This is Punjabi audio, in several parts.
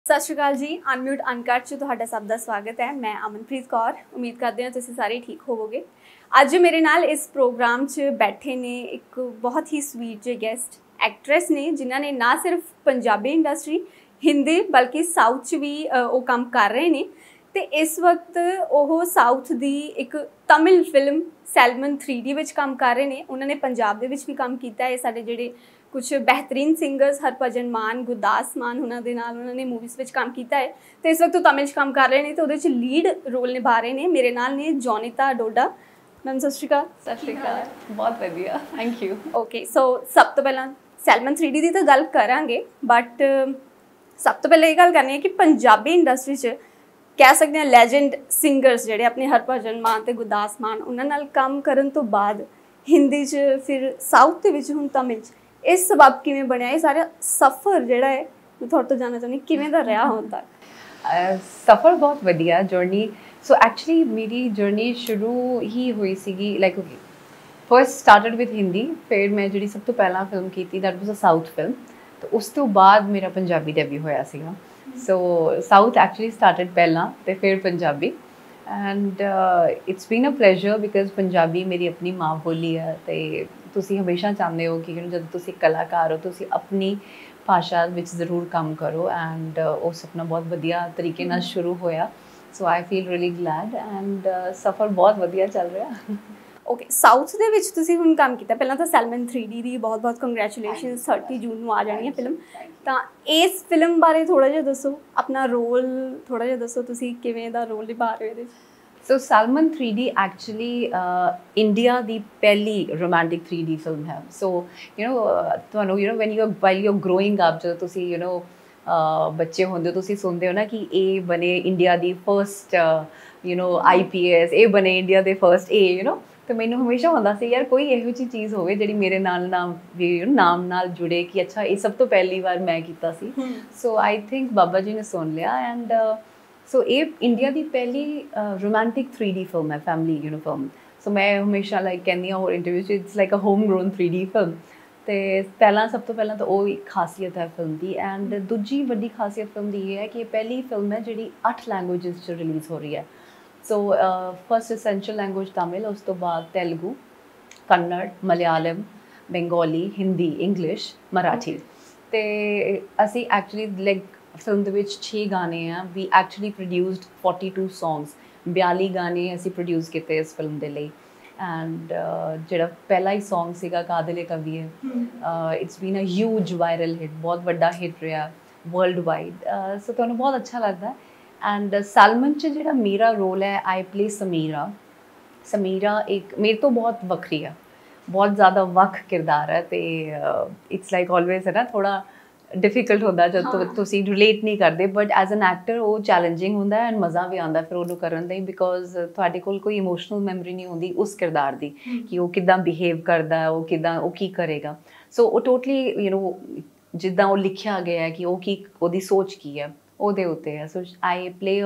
ਸਤਿ ਸ਼੍ਰੀ ਅਕਾਲ ਜੀ। ਅਨਮਿਊਟ ਅਨਕਟ 'ਚ ਤੁਹਾਡਾ ਸਭ ਦਾ ਸਵਾਗਤ ਹੈ। ਮੈਂ ਅਮਨਪ੍ਰੀਤ ਕੌਰ। ਉਮੀਦ ਕਰਦੇ ਹਾਂ ਤੁਸੀਂ ਸਾਰੇ ਠੀਕ ਹੋਵੋਗੇ। ਅੱਜ ਮੇਰੇ ਨਾਲ ਇਸ ਪ੍ਰੋਗਰਾਮ 'ਚ ਬੈਠੇ ਨੇ ਇੱਕ ਬਹੁਤ ਹੀ ਸਵੀਟ ਜਿਹੇ ਗੈਸਟ ਐਕਟਰੈਸ ਨੇ, ਜਿਨ੍ਹਾਂ ਨੇ ਨਾ ਸਿਰਫ ਪੰਜਾਬੀ ਇੰਡਸਟਰੀ, ਹਿੰਦੀ ਬਲਕਿ ਸਾਊਥ 'ਚ ਵੀ ਉਹ ਕੰਮ ਕਰ ਰਹੇ ਨੇ। ਅਤੇ ਇਸ ਵਕਤ ਉਹ ਸਾਊਥ ਦੀ ਇੱਕ ਤਮਿਲ ਫਿਲਮ ਸੈਲਮਨ 3D ਵਿੱਚ ਕੰਮ ਕਰ ਰਹੇ ਨੇ। ਉਹਨਾਂ ਨੇ ਪੰਜਾਬ ਦੇ ਵਿੱਚ ਵੀ ਕੰਮ ਕੀਤਾ ਹੈ। ਸਾਡੇ ਜਿਹੜੇ ਕੁਛ ਬਿਹਤਰੀਨ ਸਿੰਗਰਸ ਹਰਭਜਨ ਮਾਨ, ਗੁਰਦਾਸ ਮਾਨ ਉਹਨਾਂ ਦੇ ਨਾਲ ਉਹਨਾਂ ਨੇ ਮੂਵੀਜ਼ ਵਿੱਚ ਕੰਮ ਕੀਤਾ ਹੈ ਅਤੇ ਇਸ ਵਕਤ ਉਹ ਤਮਿਲ 'ਚ ਕੰਮ ਕਰ ਰਹੇ ਨੇ ਅਤੇ ਉਹਦੇ 'ਚ ਲੀਡ ਰੋਲ ਨਿਭਾ ਰਹੇ ਨੇ। ਮੇਰੇ ਨਾਲ ਨੇ ਜੋਨੀਤਾ ਡੋਡਾ ਮੈਮ। ਸਤਿ ਸ਼੍ਰੀ ਅਕਾਲ। ਸਤਿ ਸ਼੍ਰੀ ਅਕਾਲ। ਬਹੁਤ ਵਧੀਆ, ਥੈਂਕ ਯੂ। ਓਕੇ, ਸੋ ਸਭ ਤੋਂ ਪਹਿਲਾਂ ਸੈਲਮਨ 3D ਦੀ ਤਾਂ ਗੱਲ ਕਰਾਂਗੇ, ਬਟ ਸਭ ਤੋਂ ਪਹਿਲਾਂ ਇਹ ਗੱਲ ਕਰਨੀ ਹੈ ਕਿ ਪੰਜਾਬੀ ਇੰਡਸਟਰੀ 'ਚ ਕਹਿ ਸਕਦੇ ਹਾਂ ਲੈਜੈਂਡ ਸਿੰਗਰਸ ਜਿਹੜੇ ਆਪਣੇ ਹਰਭਜਨ ਮਾਨ ਅਤੇ ਗੁਰਦਾਸ ਮਾਨ, ਉਹਨਾਂ ਨਾਲ ਕੰਮ ਕਰਨ ਤੋਂ ਬਾਅਦ ਹਿੰਦੀ 'ਚ, ਫਿਰ ਸਾਊਥ ਦੇ ਵਿੱਚ, ਹੁਣ ਤਮਿਲ 'ਚ ਇਹ ਸਬਬ ਕਿਵੇਂ ਬਣਿਆ? ਇਹ ਸਾਰਾ ਸਫ਼ਰ ਜਿਹੜਾ ਹੈ ਮੈਂ ਤੁਹਾਡੇ ਤੋਂ ਜਾਣਨਾ ਚਾਹੁੰਦੀ ਕਿਵੇਂ ਦਾ ਰਿਹਾ ਹੁਣ ਤੱਕ? ਸਫ਼ਰ ਬਹੁਤ ਵਧੀਆ ਜਰਨੀ। ਸੋ ਐਕਚੁਅਲੀ ਮੇਰੀ ਜਰਨੀ ਸ਼ੁਰੂ ਹੀ ਹੋਈ ਸੀਗੀ like first started with Hindi. ਫਿਰ ਮੈਂ ਜਿਹੜੀ ਸਭ ਤੋਂ ਪਹਿਲਾਂ ਫਿਲਮ ਕੀਤੀ that was a south film, ਅਤੇ ਉਸ ਤੋਂ ਬਾਅਦ ਮੇਰਾ ਪੰਜਾਬੀ ਡੈਬਿਊ ਹੋਇਆ ਸੀਗਾ। ਸੋ ਸਾਊਥ ਐਕਚੁਅਲੀ ਸਟਾਰਟਡ ਪਹਿਲਾਂ ਅਤੇ ਫਿਰ Punjabi. And it's been a pleasure because Punjabi ਮੇਰੀ ਆਪਣੀ ਮਾਂ ਬੋਲੀ ਹੈ ਅਤੇ ਤੁਸੀਂ ਹਮੇਸ਼ਾ ਚਾਹੁੰਦੇ ਹੋ ਕਿ ਜਦੋਂ ਤੁਸੀਂ ਕਲਾਕਾਰ ਹੋ ਤੁਸੀਂ ਆਪਣੀ ਭਾਸ਼ਾ ਵਿੱਚ ਜ਼ਰੂਰ ਕੰਮ ਕਰੋ। ਐਂਡ ਉਹ ਸੁਪਨਾ ਬਹੁਤ ਵਧੀਆ ਤਰੀਕੇ ਨਾਲ ਸ਼ੁਰੂ ਹੋਇਆ। So I feel really glad and ਸਫ਼ਰ ਬਹੁਤ ਵਧੀਆ ਚੱਲ ਰਿਹਾ। ਓਕੇ, ਸਾਊਥ ਦੇ ਵਿੱਚ ਤੁਸੀਂ ਹੁਣ ਕੰਮ ਕੀਤਾ। ਪਹਿਲਾਂ ਤਾਂ ਸੈਲਮਨ 3D ਦੀ ਬਹੁਤ ਬਹੁਤ ਕੰਗ੍ਰੈਚੁਲੇਸ਼ਨ। 30 ਜੂਨ ਨੂੰ ਆ ਜਾਣੀ ਹੈ ਫਿਲਮ। ਤਾਂ ਇਸ ਫਿਲਮ ਬਾਰੇ ਥੋੜ੍ਹਾ ਜਿਹਾ ਦੱਸੋ, ਆਪਣਾ ਰੋਲ ਥੋੜ੍ਹਾ ਜਿਹਾ ਦੱਸੋ, ਤੁਸੀਂ ਕਿਵੇਂ ਦਾ ਰੋਲ ਨਿਭਾ ਰਹੇ ਹੋ ਇਹਦੇ 'ਚ? So Salmon 3D actually India ਦੀ ਪਹਿਲੀ ਰੋਮਾਂਟਿਕ 3D ਫਿਲਮ ਹੈ। ਸੋ ਤੁਹਾਨੂੰ when you while you growing up, ਜਦੋਂ ਤੁਸੀਂ ਬੱਚੇ ਹੁੰਦੇ ਹੋ, ਤੁਸੀਂ ਸੁਣਦੇ ਹੋ ਨਾ ਕਿ ਇਹ ਬਣੇ ਇੰਡੀਆ ਦੀ ਫਸਟ IPS, ਇਹ ਬਣੇ ਇੰਡੀਆ ਦੇ ਫਸਟ ਤੇ ਮੈਨੂੰ ਹਮੇਸ਼ਾ ਹੁੰਦਾ ਸੀ ਯਾਰ ਕੋਈ ਇਹੋ ਜਿਹੀ ਚੀਜ਼ ਹੋਵੇ ਜਿਹੜੀ ਮੇਰੇ ਨਾਲ ਨਾਮ ਨਾਲ ਜੁੜੇ ਕਿ ਅੱਛਾ ਇਹ ਸਭ ਤੋਂ ਪਹਿਲੀ ਵਾਰ ਮੈਂ ਕੀਤਾ ਸੀ। ਸੋ ਆਈ ਥਿੰਕ ਬਾਬਾ ਜੀ ਨੇ ਸੁਣ ਲਿਆ। ਐਂਡ ਸੋ ਇਹ ਇੰਡੀਆ ਦੀ ਪਹਿਲੀ ਰੋਮਾਂਟਿਕ 3D ਫਿਲਮ ਹੈ, ਫੈਮਿਲੀ ਫਿਲਮ। ਸੋ ਮੈਂ ਹਮੇਸ਼ਾ ਲਾਈਕ ਕਹਿੰਦੀ ਹਾਂ ਹੋਰ ਇੰਟਰਵਿਊ 'ਚ, it's like a home grown 3D film. ਅਤੇ ਸਭ ਤੋਂ ਪਹਿਲਾਂ ਤਾਂ ਉਹ ਇੱਕ ਖਾਸੀਅਤ ਹੈ ਫਿਲਮ ਦੀ। ਐਂਡ ਦੂਜੀ ਵੱਡੀ ਖਾਸੀਅਤ ਫਿਲਮ ਦੀ ਇਹ ਹੈ ਕਿ ਇਹ ਪਹਿਲੀ ਫਿਲਮ ਹੈ ਜਿਹੜੀ 8 ਲੈਂਗੁਏਜਿਸ 'ਚ ਰਿਲੀਜ਼ ਹੋ ਰਹੀ ਹੈ। So first essential language Tamil, ਉਸ ਤੋਂ ਬਾਅਦ ਤੇਲਗੂ, ਕੰਨੜ, ਮਲਿਆਲਮ, ਬੰਗਾਲੀ, ਹਿੰਦੀ, ਇੰਗਲਿਸ਼, ਮਰਾਠੀ। ਅਤੇ ਅਸੀਂ ਐਕਚੁਅਲੀ ਲਾਈਕ ਫਿਲਮ ਦੇ ਵਿੱਚ 6 ਗਾਣੇ ਆ। ਵੀ ਐਕਚੁਅਲੀ ਪ੍ਰੋਡਿਊਸਡ 42 ਸੌਂਗਸ, 42 ਗਾਣੇ ਅਸੀਂ ਪ੍ਰੋਡਿਊਸ ਕੀਤੇ ਇਸ ਫਿਲਮ ਦੇ ਲਈ। ਐਂਡ ਜਿਹੜਾ ਪਹਿਲਾ ਹੀ ਸੌਂਗ ਸੀਗਾ Kadile Kaviye, it's been a huge viral hit, ਬਹੁਤ ਵੱਡਾ ਹਿੱਟ ਰਿਹਾ ਵਰਲਡ ਵਾਈਡ। ਸੋ ਤੁਹਾਨੂੰ ਬਹੁਤ ਅੱਛਾ ਲੱਗਦਾ। ਐਂਡ ਸੈਲਮਨ 'ਚ ਜਿਹੜਾ ਮੇਰਾ ਰੋਲ ਹੈ, ਆਈ ਪਲੇ ਸਮੀਰਾ। ਸਮੀਰਾ ਇੱਕ ਮੇਰੇ ਤੋਂ ਬਹੁਤ ਵੱਖਰੀ ਆ, ਬਹੁਤ ਜ਼ਿਆਦਾ ਵੱਖ ਕਿਰਦਾਰ ਹੈ। ਅਤੇ ਇਟਸ ਲਾਈਕ ਆਲਵੇਜ਼ ਹੈ ਨਾ, ਥੋੜ੍ਹਾ ਡਿਫੀਕਲਟ ਹੁੰਦਾ ਜਦ ਤੁਸੀਂ ਰਿਲੇਟ ਨਹੀਂ ਕਰਦੇ, ਬਟ ਐਜ਼ ਐਨ ਐਕਟਰ ਉਹ ਚੈਲੰਜਿੰਗ ਹੁੰਦਾ ਐਂਡ ਮਜ਼ਾ ਵੀ ਆਉਂਦਾ ਫਿਰ ਉਹਨੂੰ ਕਰਨ ਲਈ, ਬਿਕੋਜ਼ ਤੁਹਾਡੇ ਕੋਲ ਕੋਈ ਇਮੋਸ਼ਨਲ ਮੈਮਰੀ ਨਹੀਂ ਹੁੰਦੀ ਉਸ ਕਿਰਦਾਰ ਦੀ ਕਿ ਉਹ ਕਿੱਦਾਂ ਬਿਹੇਵ ਕਰਦਾ, ਉਹ ਕੀ ਕਰੇਗਾ। ਸੋ ਉਹ ਟੋਟਲੀ ਜਿੱਦਾਂ ਉਹ ਲਿਖਿਆ ਗਿਆ ਹੈ ਕਿ ਉਹਦੀ ਸੋਚ ਕੀ ਹੈ ਉਹਦੇ ਉੱਤੇ ਹੈ। So I play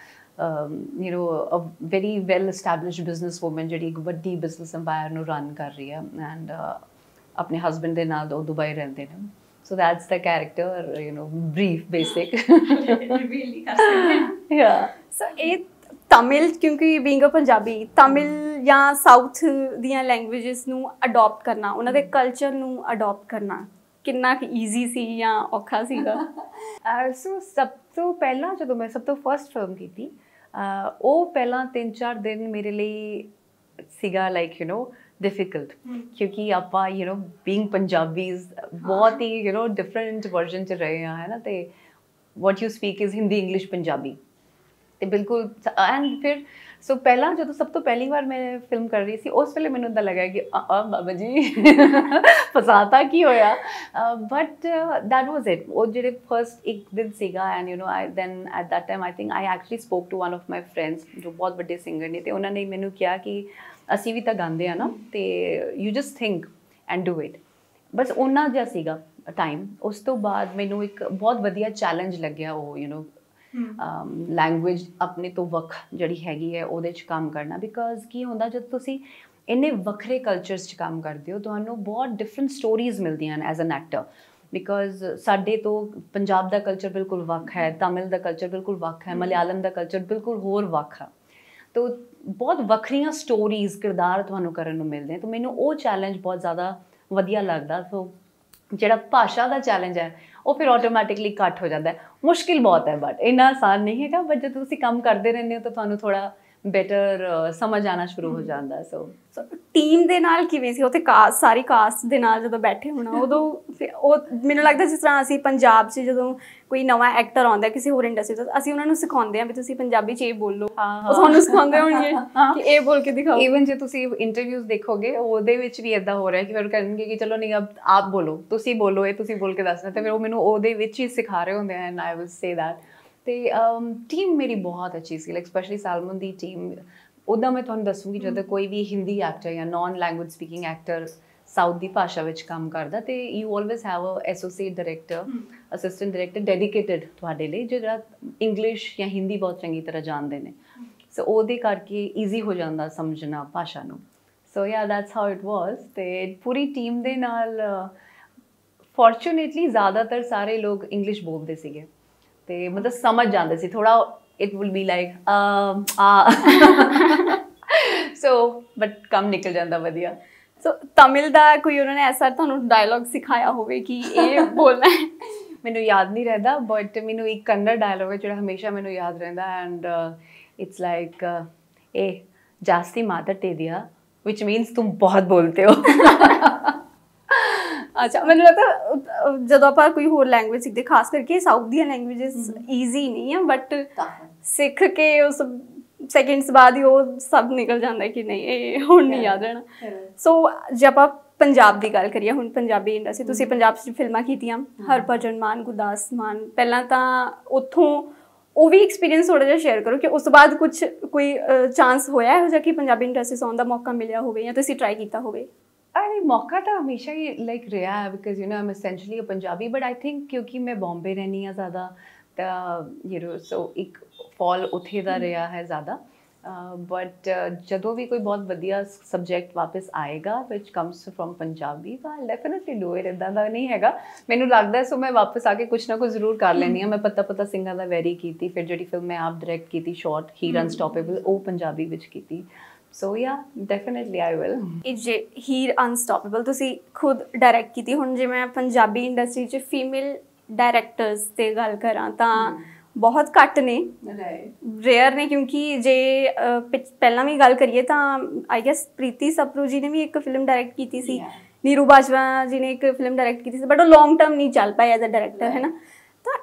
a very well established businesswoman ਜਿਹੜੀ ਇੱਕ ਵੱਡੀ ਬਿਜ਼ਨਸ ਅੰਪਾਇਰ ਨੂੰ ਰਨ ਕਰ ਰਹੀ ਹੈ। ਐਂਡ ਆਪਣੇ ਹਸਬੈਂਡ ਦੇ ਨਾਲ ਉਹ ਦੁਬਈ ਰਹਿੰਦੇ ਨੇ। So that's the character, brief, basic. Really yeah. So ਇਹ ਤਮਿਲ, ਕਿਉਂਕਿ ਬੀਇੰਗ ਅ ਪੰਜਾਬੀ, ਤਮਿਲ ਜਾਂ ਸਾਊਥ ਦੀਆਂ ਲੈਂਗੁਏਜਿਸ ਨੂੰ ਅਡੋਪਟ ਕਰਨਾ, ਉਹਨਾਂ ਦੇ ਕਲਚਰ ਨੂੰ ਅਡੋਪਟ ਕਰਨਾ ਕਿੰਨਾ ਕੁ ਈਜ਼ੀ ਸੀ ਜਾਂ ਔਖਾ ਸੀਗਾ? ਸੋ ਸਭ ਤੋਂ ਪਹਿਲਾਂ ਜਦੋਂ ਮੈਂ ਸਭ ਤੋਂ ਫਸਟ ਫਿਲਮ ਕੀਤੀ, ਉਹ ਪਹਿਲਾਂ 3-4 ਦਿਨ ਮੇਰੇ ਲਈ ਸੀਗਾ ਲਾਈਕ ਡਿਫਿਕਲਟ, ਕਿਉਂਕਿ ਆਪਾਂ ਬੀਇੰਗ ਪੰਜਾਬੀਜ਼ ਬਹੁਤ ਹੀ ਡਿਫਰੈਂਟ ਵਰਜ਼ਨ 'ਚ ਰਹੇ ਹਾਂ, ਹੈ ਨਾ। ਅਤੇ what you speak is Hindi, English, Punjabi, ਅਤੇ ਬਿਲਕੁਲ। ਐਂਡ ਫਿਰ ਸੋ ਪਹਿਲਾਂ ਜਦੋਂ ਸਭ ਤੋਂ ਪਹਿਲੀ ਵਾਰ ਮੈਂ ਫਿਲਮ ਕਰ ਰਹੀ ਸੀ, ਉਸ ਵੇਲੇ ਮੈਨੂੰ ਇੱਦਾਂ ਲੱਗਾ ਕਿ ਬਾਬਾ ਜੀ ਫਸਾਤਾ ਕੀ ਹੋਇਆ। But that was it. ਉਹ ਜਿਹੜੇ ਫਸਟ ਇੱਕ ਦਿਨ ਸੀਗਾ and then at that time I think I actually spoke to one of my friends ਜੋ ਬਹੁਤ ਵੱਡੇ ਸਿੰਗਰ ਨੇ, ਅਤੇ ਉਹਨਾਂ ਨੇ ਮੈਨੂੰ ਕਿਹਾ ਕਿ ਅਸੀਂ ਵੀ ਤਾਂ ਗਾਉਂਦੇ ਹਾਂ ਨਾ, ਅਤੇ you just think and do it. ਬਸ ਓਨਾ ਜਿਹਾ ਸੀਗਾ ਟਾਈਮ। ਉਸ ਤੋਂ ਬਾਅਦ ਮੈਨੂੰ ਇੱਕ ਬਹੁਤ ਵਧੀਆ ਚੈਲੰਜ ਲੱਗਿਆ ਉਹ ਲੈਂਗੁਏਜ ਆਪਣੇ ਤੋਂ ਵੱਖ ਜਿਹੜੀ ਹੈਗੀ ਹੈ ਉਹਦੇ 'ਚ ਕੰਮ ਕਰਨਾ। ਬਿਕੋਜ਼ ਕੀ ਹੁੰਦਾ, ਜਦ ਤੁਸੀਂ ਇੰਨੇ ਵੱਖਰੇ ਕਲਚਰਸ 'ਚ ਕੰਮ ਕਰਦੇ ਹੋ, ਤੁਹਾਨੂੰ ਬਹੁਤ ਡਿਫਰੈਂਟ ਸਟੋਰੀਜ਼ ਮਿਲਦੀਆਂ ਨੇ ਐਜ਼ ਐਨ ਐਕਟਰ। ਬਿਕੋਜ਼ ਸਾਡੇ ਤੋਂ ਪੰਜਾਬ ਦਾ ਕਲਚਰ ਬਿਲਕੁਲ ਵੱਖ ਹੈ, ਤਮਿਲ ਦਾ ਕਲਚਰ ਬਿਲਕੁਲ ਵੱਖ ਹੈ, ਮਲਿਆਲਮ ਦਾ ਕਲਚਰ ਬਿਲਕੁਲ ਹੋਰ ਵੱਖ ਆ। ਤੋ ਬਹੁਤ ਵੱਖਰੀਆਂ ਸਟੋਰੀਜ਼ ਕਿਰਦਾਰ ਤੁਹਾਨੂੰ ਕਰਨ ਨੂੰ ਮਿਲਦੇ, ਤਾਂ ਮੈਨੂੰ ਉਹ ਚੈਲੰਜ ਬਹੁਤ ਜ਼ਿਆਦਾ ਵਧੀਆ ਲੱਗਦਾ। ਸੋ ਜਿਹੜਾ ਭਾਸ਼ਾ ਦਾ ਚੈਲੰਜ ਹੈ ਉਹ ਫਿਰ ਆਟੋਮੈਟਿਕਲੀ ਘੱਟ ਹੋ ਜਾਂਦਾ। ਮੁਸ਼ਕਿਲ ਬਹੁਤ ਹੈ ਬਟ ਇੰਨਾ ਆਸਾਨ ਨਹੀਂ ਹੈਗਾ, ਬਟ ਜਦੋਂ ਤੁਸੀਂ ਕੰਮ ਕਰਦੇ ਰਹਿੰਦੇ ਹੋ ਤਾਂ ਤੁਹਾਨੂੰ ਥੋੜ੍ਹਾ ਬੈਟਰ ਸਮਝ ਆਉਣਾ ਸ਼ੁਰੂ ਹੋ ਜਾਂਦਾ। ਸੋ ਟੀਮ ਦੇ ਨਾਲ ਕਿਵੇਂ ਸੀ ਉੱਥੇ, ਕਾਸਟ ਸਾਰੀ ਕਾਸਟ ਦੇ ਨਾਲ ਜਦੋਂ ਬੈਠੇ ਹੋਣਾ ਉਦੋਂ ਉਹ ਮੈਨੂੰ ਲੱਗਦਾ ਜਿਸ ਤਰ੍ਹਾਂ ਅਸੀਂ ਪੰਜਾਬ 'ਚ ਜਦੋਂ ਕੋਈ ਨਵਾਂ ਐਕਟਰ ਆਉਂਦਾ ਕਿਸੇ ਹੋਰ ਇੰਡਸਟਰੀ ਤੋਂ, ਅਸੀਂ ਉਹਨਾਂ ਨੂੰ ਸਿਖਾਉਂਦੇ ਹਾਂ ਵੀ ਤੁਸੀਂ ਪੰਜਾਬੀ 'ਚ ਇਹ ਬੋਲੋ, ਉਹ ਤੁਹਾਨੂੰ ਸਿਖਾਉਂਦੇ ਹੋਣਗੇ ਕਿ ਇਹ ਬੋਲ ਕੇ ਦਿਖਾਓ। ਈਵਨ ਜੇ ਤੁਸੀਂ ਇੰਟਰਵਿਊਜ਼ ਦੇਖੋਗੇ ਉਹਦੇ ਵਿੱਚ ਵੀ ਇੱਦਾਂ ਹੋ ਰਿਹਾ ਕਿ ਫਿਰ ਕਹਿਣਗੇ ਕਿ ਚਲੋ ਨਹੀਂ ਆਪ ਬੋਲੋ, ਤੁਸੀਂ ਬੋਲੋ, ਇਹ ਤੁਸੀਂ ਬੋਲ ਕੇ ਦੱਸਣਾ, ਅਤੇ ਫਿਰ ਉਹ ਮੈਨੂੰ ਉਹਦੇ ਵਿੱਚ ਹੀ ਸਿਖਾ ਰਹੇ ਹੁੰਦੇ and I will say that. ਅਤੇ ਟੀਮ ਮੇਰੀ ਬਹੁਤ ਅੱਛੀ ਸੀ, ਲਾਈਕ ਸਪੈਸ਼ਲੀ ਸੈਲਮਨ ਦੀ ਟੀਮ। ਉੱਦਾਂ ਮੈਂ ਤੁਹਾਨੂੰ ਦੱਸੂੰਗੀ ਜਦੋਂ ਕੋਈ ਵੀ ਹਿੰਦੀ ਐਕਟਰ ਜਾਂ non language speaking actor south ਦੀ ਭਾਸ਼ਾ ਵਿੱਚ ਕੰਮ ਕਰਦਾ, ਅਤੇ you always have a associate director, assistant director dedicated ਤੁਹਾਡੇ ਲਈ, ਜਿਹੜਾ ਇੰਗਲਿਸ਼ ਜਾਂ ਹਿੰਦੀ ਬਹੁਤ ਚੰਗੀ ਤਰ੍ਹਾਂ ਜਾਣਦੇ ਨੇ। ਸੋ ਉਹਦੇ ਕਰਕੇ ਈਜ਼ੀ ਹੋ ਜਾਂਦਾ ਸਮਝਣਾ ਭਾਸ਼ਾ ਨੂੰ। ਸੋ ਯਾ ਦੈਟਸ ਹਾਊ ਇਟ ਵਾਜ਼। ਅਤੇ ਪੂਰੀ ਟੀਮ ਦੇ ਨਾਲ ਫੋਰਚੂਨੇਟਲੀ ਜ਼ਿਆਦਾਤਰ ਸਾਰੇ ਲੋਕ ਇੰਗਲਿਸ਼ ਬੋਲਦੇ ਸੀਗੇ, ਅਤੇ ਮਤਲਬ ਸਮਝ ਜਾਂਦੇ ਸੀ ਥੋੜ੍ਹਾ। it will be like so but ਕੰਮ ਨਿਕਲ ਜਾਂਦਾ ਵਧੀਆ। ਸੋ ਤਮਿਲ ਦਾ ਕੋਈ ਉਹਨਾਂ ਨੇ ਐਸਾ ਤੁਹਾਨੂੰ ਡਾਇਲੌਗ ਸਿਖਾਇਆ ਹੋਵੇ ਕਿ ਇਹ ਬੋਲਣਾ ਹੈ? ਮੈਨੂੰ ਯਾਦ ਨਹੀਂ ਰਹਿੰਦਾ, ਬਟ ਮੈਨੂੰ ਇੱਕ ਕੰਨੜ ਡਾਇਲੌਗ ਹੈ ਜਿਹੜਾ ਹਮੇਸ਼ਾ ਮੈਨੂੰ ਯਾਦ ਰਹਿੰਦਾ, ਐਂਡ ਇਟਸ ਲਾਈਕ ਇਹ ਜਾਸਤੀ ਮਾਤਾਡੇਦੀਆ, ਵਿਚ ਮੀਨਸ ਤੁਮ ਬਹੁਤ ਬੋਲਤੇ ਹੋ। ਅੱਛਾ, ਮੈਨੂੰ ਲੱਗਦਾ ਜਦੋਂ ਆਪਾਂ ਕੋਈ ਹੋਰ ਲੈਂਗੁਏਜ ਸਿੱਖਦੇ, ਖਾਸ ਕਰਕੇ ਸਾਊਥ ਦੀਆਂ ਲੈਂਗੁਏਜਸ ਈਜ਼ੀ ਨਹੀਂ ਆ, ਬਟ ਸਿੱਖ ਕੇ ਉਸ ਸੈਕਿੰਡਸ ਬਾਅਦ ਹੀ ਉਹ ਸਭ ਨਿਕਲ ਜਾਂਦਾ ਕਿ ਨਹੀਂ ਇਹ ਹੁਣ ਨਹੀਂ ਯਾਦ ਰਹਿਣਾ। ਸੋ ਜੇ ਆਪਾਂ ਪੰਜਾਬ ਦੀ ਗੱਲ ਕਰੀਏ, ਹੁਣ ਪੰਜਾਬੀ ਇੰਡਸਟਰੀ, ਤੁਸੀਂ ਪੰਜਾਬ 'ਚ ਫਿਲਮਾਂ ਕੀਤੀਆਂ, ਹਰਭਜਨ ਮਾਨ, ਗੁਰਦਾਸ ਮਾਨ, ਪਹਿਲਾਂ ਤਾਂ ਉੱਥੋਂ ਉਹ ਵੀ ਐਕਸਪੀਰੀਅੰਸ ਥੋੜ੍ਹਾ ਜਿਹਾ ਸ਼ੇਅਰ ਕਰੋ ਕਿ ਉਸ ਤੋਂ ਬਾਅਦ ਕੋਈ ਚਾਂਸ ਹੋਇਆ ਇਹੋ ਜਿਹਾ ਕਿ ਪੰਜਾਬੀ ਇੰਡਸਟਰੀ 'ਚ ਆਉਣ ਦਾ ਮੌਕਾ ਮਿਲਿਆ ਹੋਵੇ ਜਾਂ ਤੁਸੀਂ ਟਰਾਈ ਕੀਤਾ ਹੋਵੇ? ਅਰੇ ਮੌਕਾ ਤਾਂ ਹਮੇਸ਼ਾ ਹੀ ਲਾਈਕ ਰਿਹਾ ਹੈ, because you know um essentially a Punjabi, but I think ਕਿਉਂਕਿ ਮੈਂ ਬੋਂਬੇ ਰਹਿੰਦੀ ਹਾਂ ਜ਼ਿਆਦਾ, ਤਾਂ ਸੋ ਇੱਕ ਫॉल ਉੱਥੇ ਦਾ ਰਿਹਾ ਹੈ ਜ਼ਿਆਦਾ। ਬਟ ਜਦੋਂ ਵੀ ਕੋਈ ਬਹੁਤ ਵਧੀਆ ਸਬਜੈਕਟ ਵਾਪਸ ਆਏਗਾ ਵਿਚ ਕਮਸ ਫਰੋਮ ਪੰਜਾਬੀ, ਤਾਂ ਆਈ ਡੈਫੀਨਿਟਲੀ ਡੂ ਇਟ। ਇੱਦਾਂ ਦਾ ਨਹੀਂ ਹੈਗਾ ਮੈਨੂੰ ਲੱਗਦਾ। ਸੋ ਮੈਂ ਵਾਪਸ ਆ ਕੇ ਕੁਛ ਨਾ ਕੁਛ ਜ਼ਰੂਰ ਕਰ ਲੈਂਦੀ ਹਾਂ। ਮੈਂ ਪਤਾ ਸਿੰਘਾਂ ਦਾ ਵੈਰੀ ਕੀਤੀ, ਫਿਰ ਜਿਹੜੀ ਫਿਲਮ ਮੈਂ ਆਪ ਡਾਇਰੈਕਟ ਕੀਤੀ ਸ਼ਾਰਟ ਹੀਰ ਅਨਸਟੋਪੇਬਲ, ਉਹ ਪੰਜਾਬੀ ਵਿੱਚ ਕੀਤੀ। ਸੋ ਯਾ ਡੈਫੀਨਿਟਲੀ ਆਈ ਵਿਲ। ਇਹ ਜੇ ਹੀਰ ਅਨਸਟੋਪੇਬਲ ਤੁਸੀਂ ਖੁਦ ਡਾਇਰੈਕਟ ਕੀਤੀ, ਹੁਣ ਜੇ ਮੈਂ ਪੰਜਾਬੀ ਇੰਡਸਟਰੀ 'ਚ ਫੀਮੇਲ ਡਾਇਰੈਕਟਰਸ 'ਤੇ ਗੱਲ ਕਰਾਂ ਤਾਂ ਬਹੁਤ ਘੱਟ ਨੇ, ਰੇਅਰ ਨੇ, ਕਿਉਂਕਿ ਜੇ ਪਹਿਲਾਂ ਵੀ ਗੱਲ ਕਰੀਏ ਤਾਂ ਆਈ ਗੈਸ ਪ੍ਰੀਤੀ ਸਪਰੂ ਜੀ ਨੇ ਵੀ ਇੱਕ ਫਿਲਮ ਡਾਇਰੈਕਟ ਕੀਤੀ ਸੀ, ਨੀਰੂ ਬਾਜਵਾ ਜੀ ਨੇ ਇੱਕ ਫਿਲਮ ਡਾਇਰੈਕਟ ਕੀਤੀ ਸੀ, ਬਟ ਉਹ ਲੌਂਗ ਟਰਮ ਨਹੀਂ ਚੱਲ ਪਾਏ ਐਜ਼ ਅ ਡਾਇਰੈਕਟਰ, ਹੈ ਨਾ। ਤਾਂ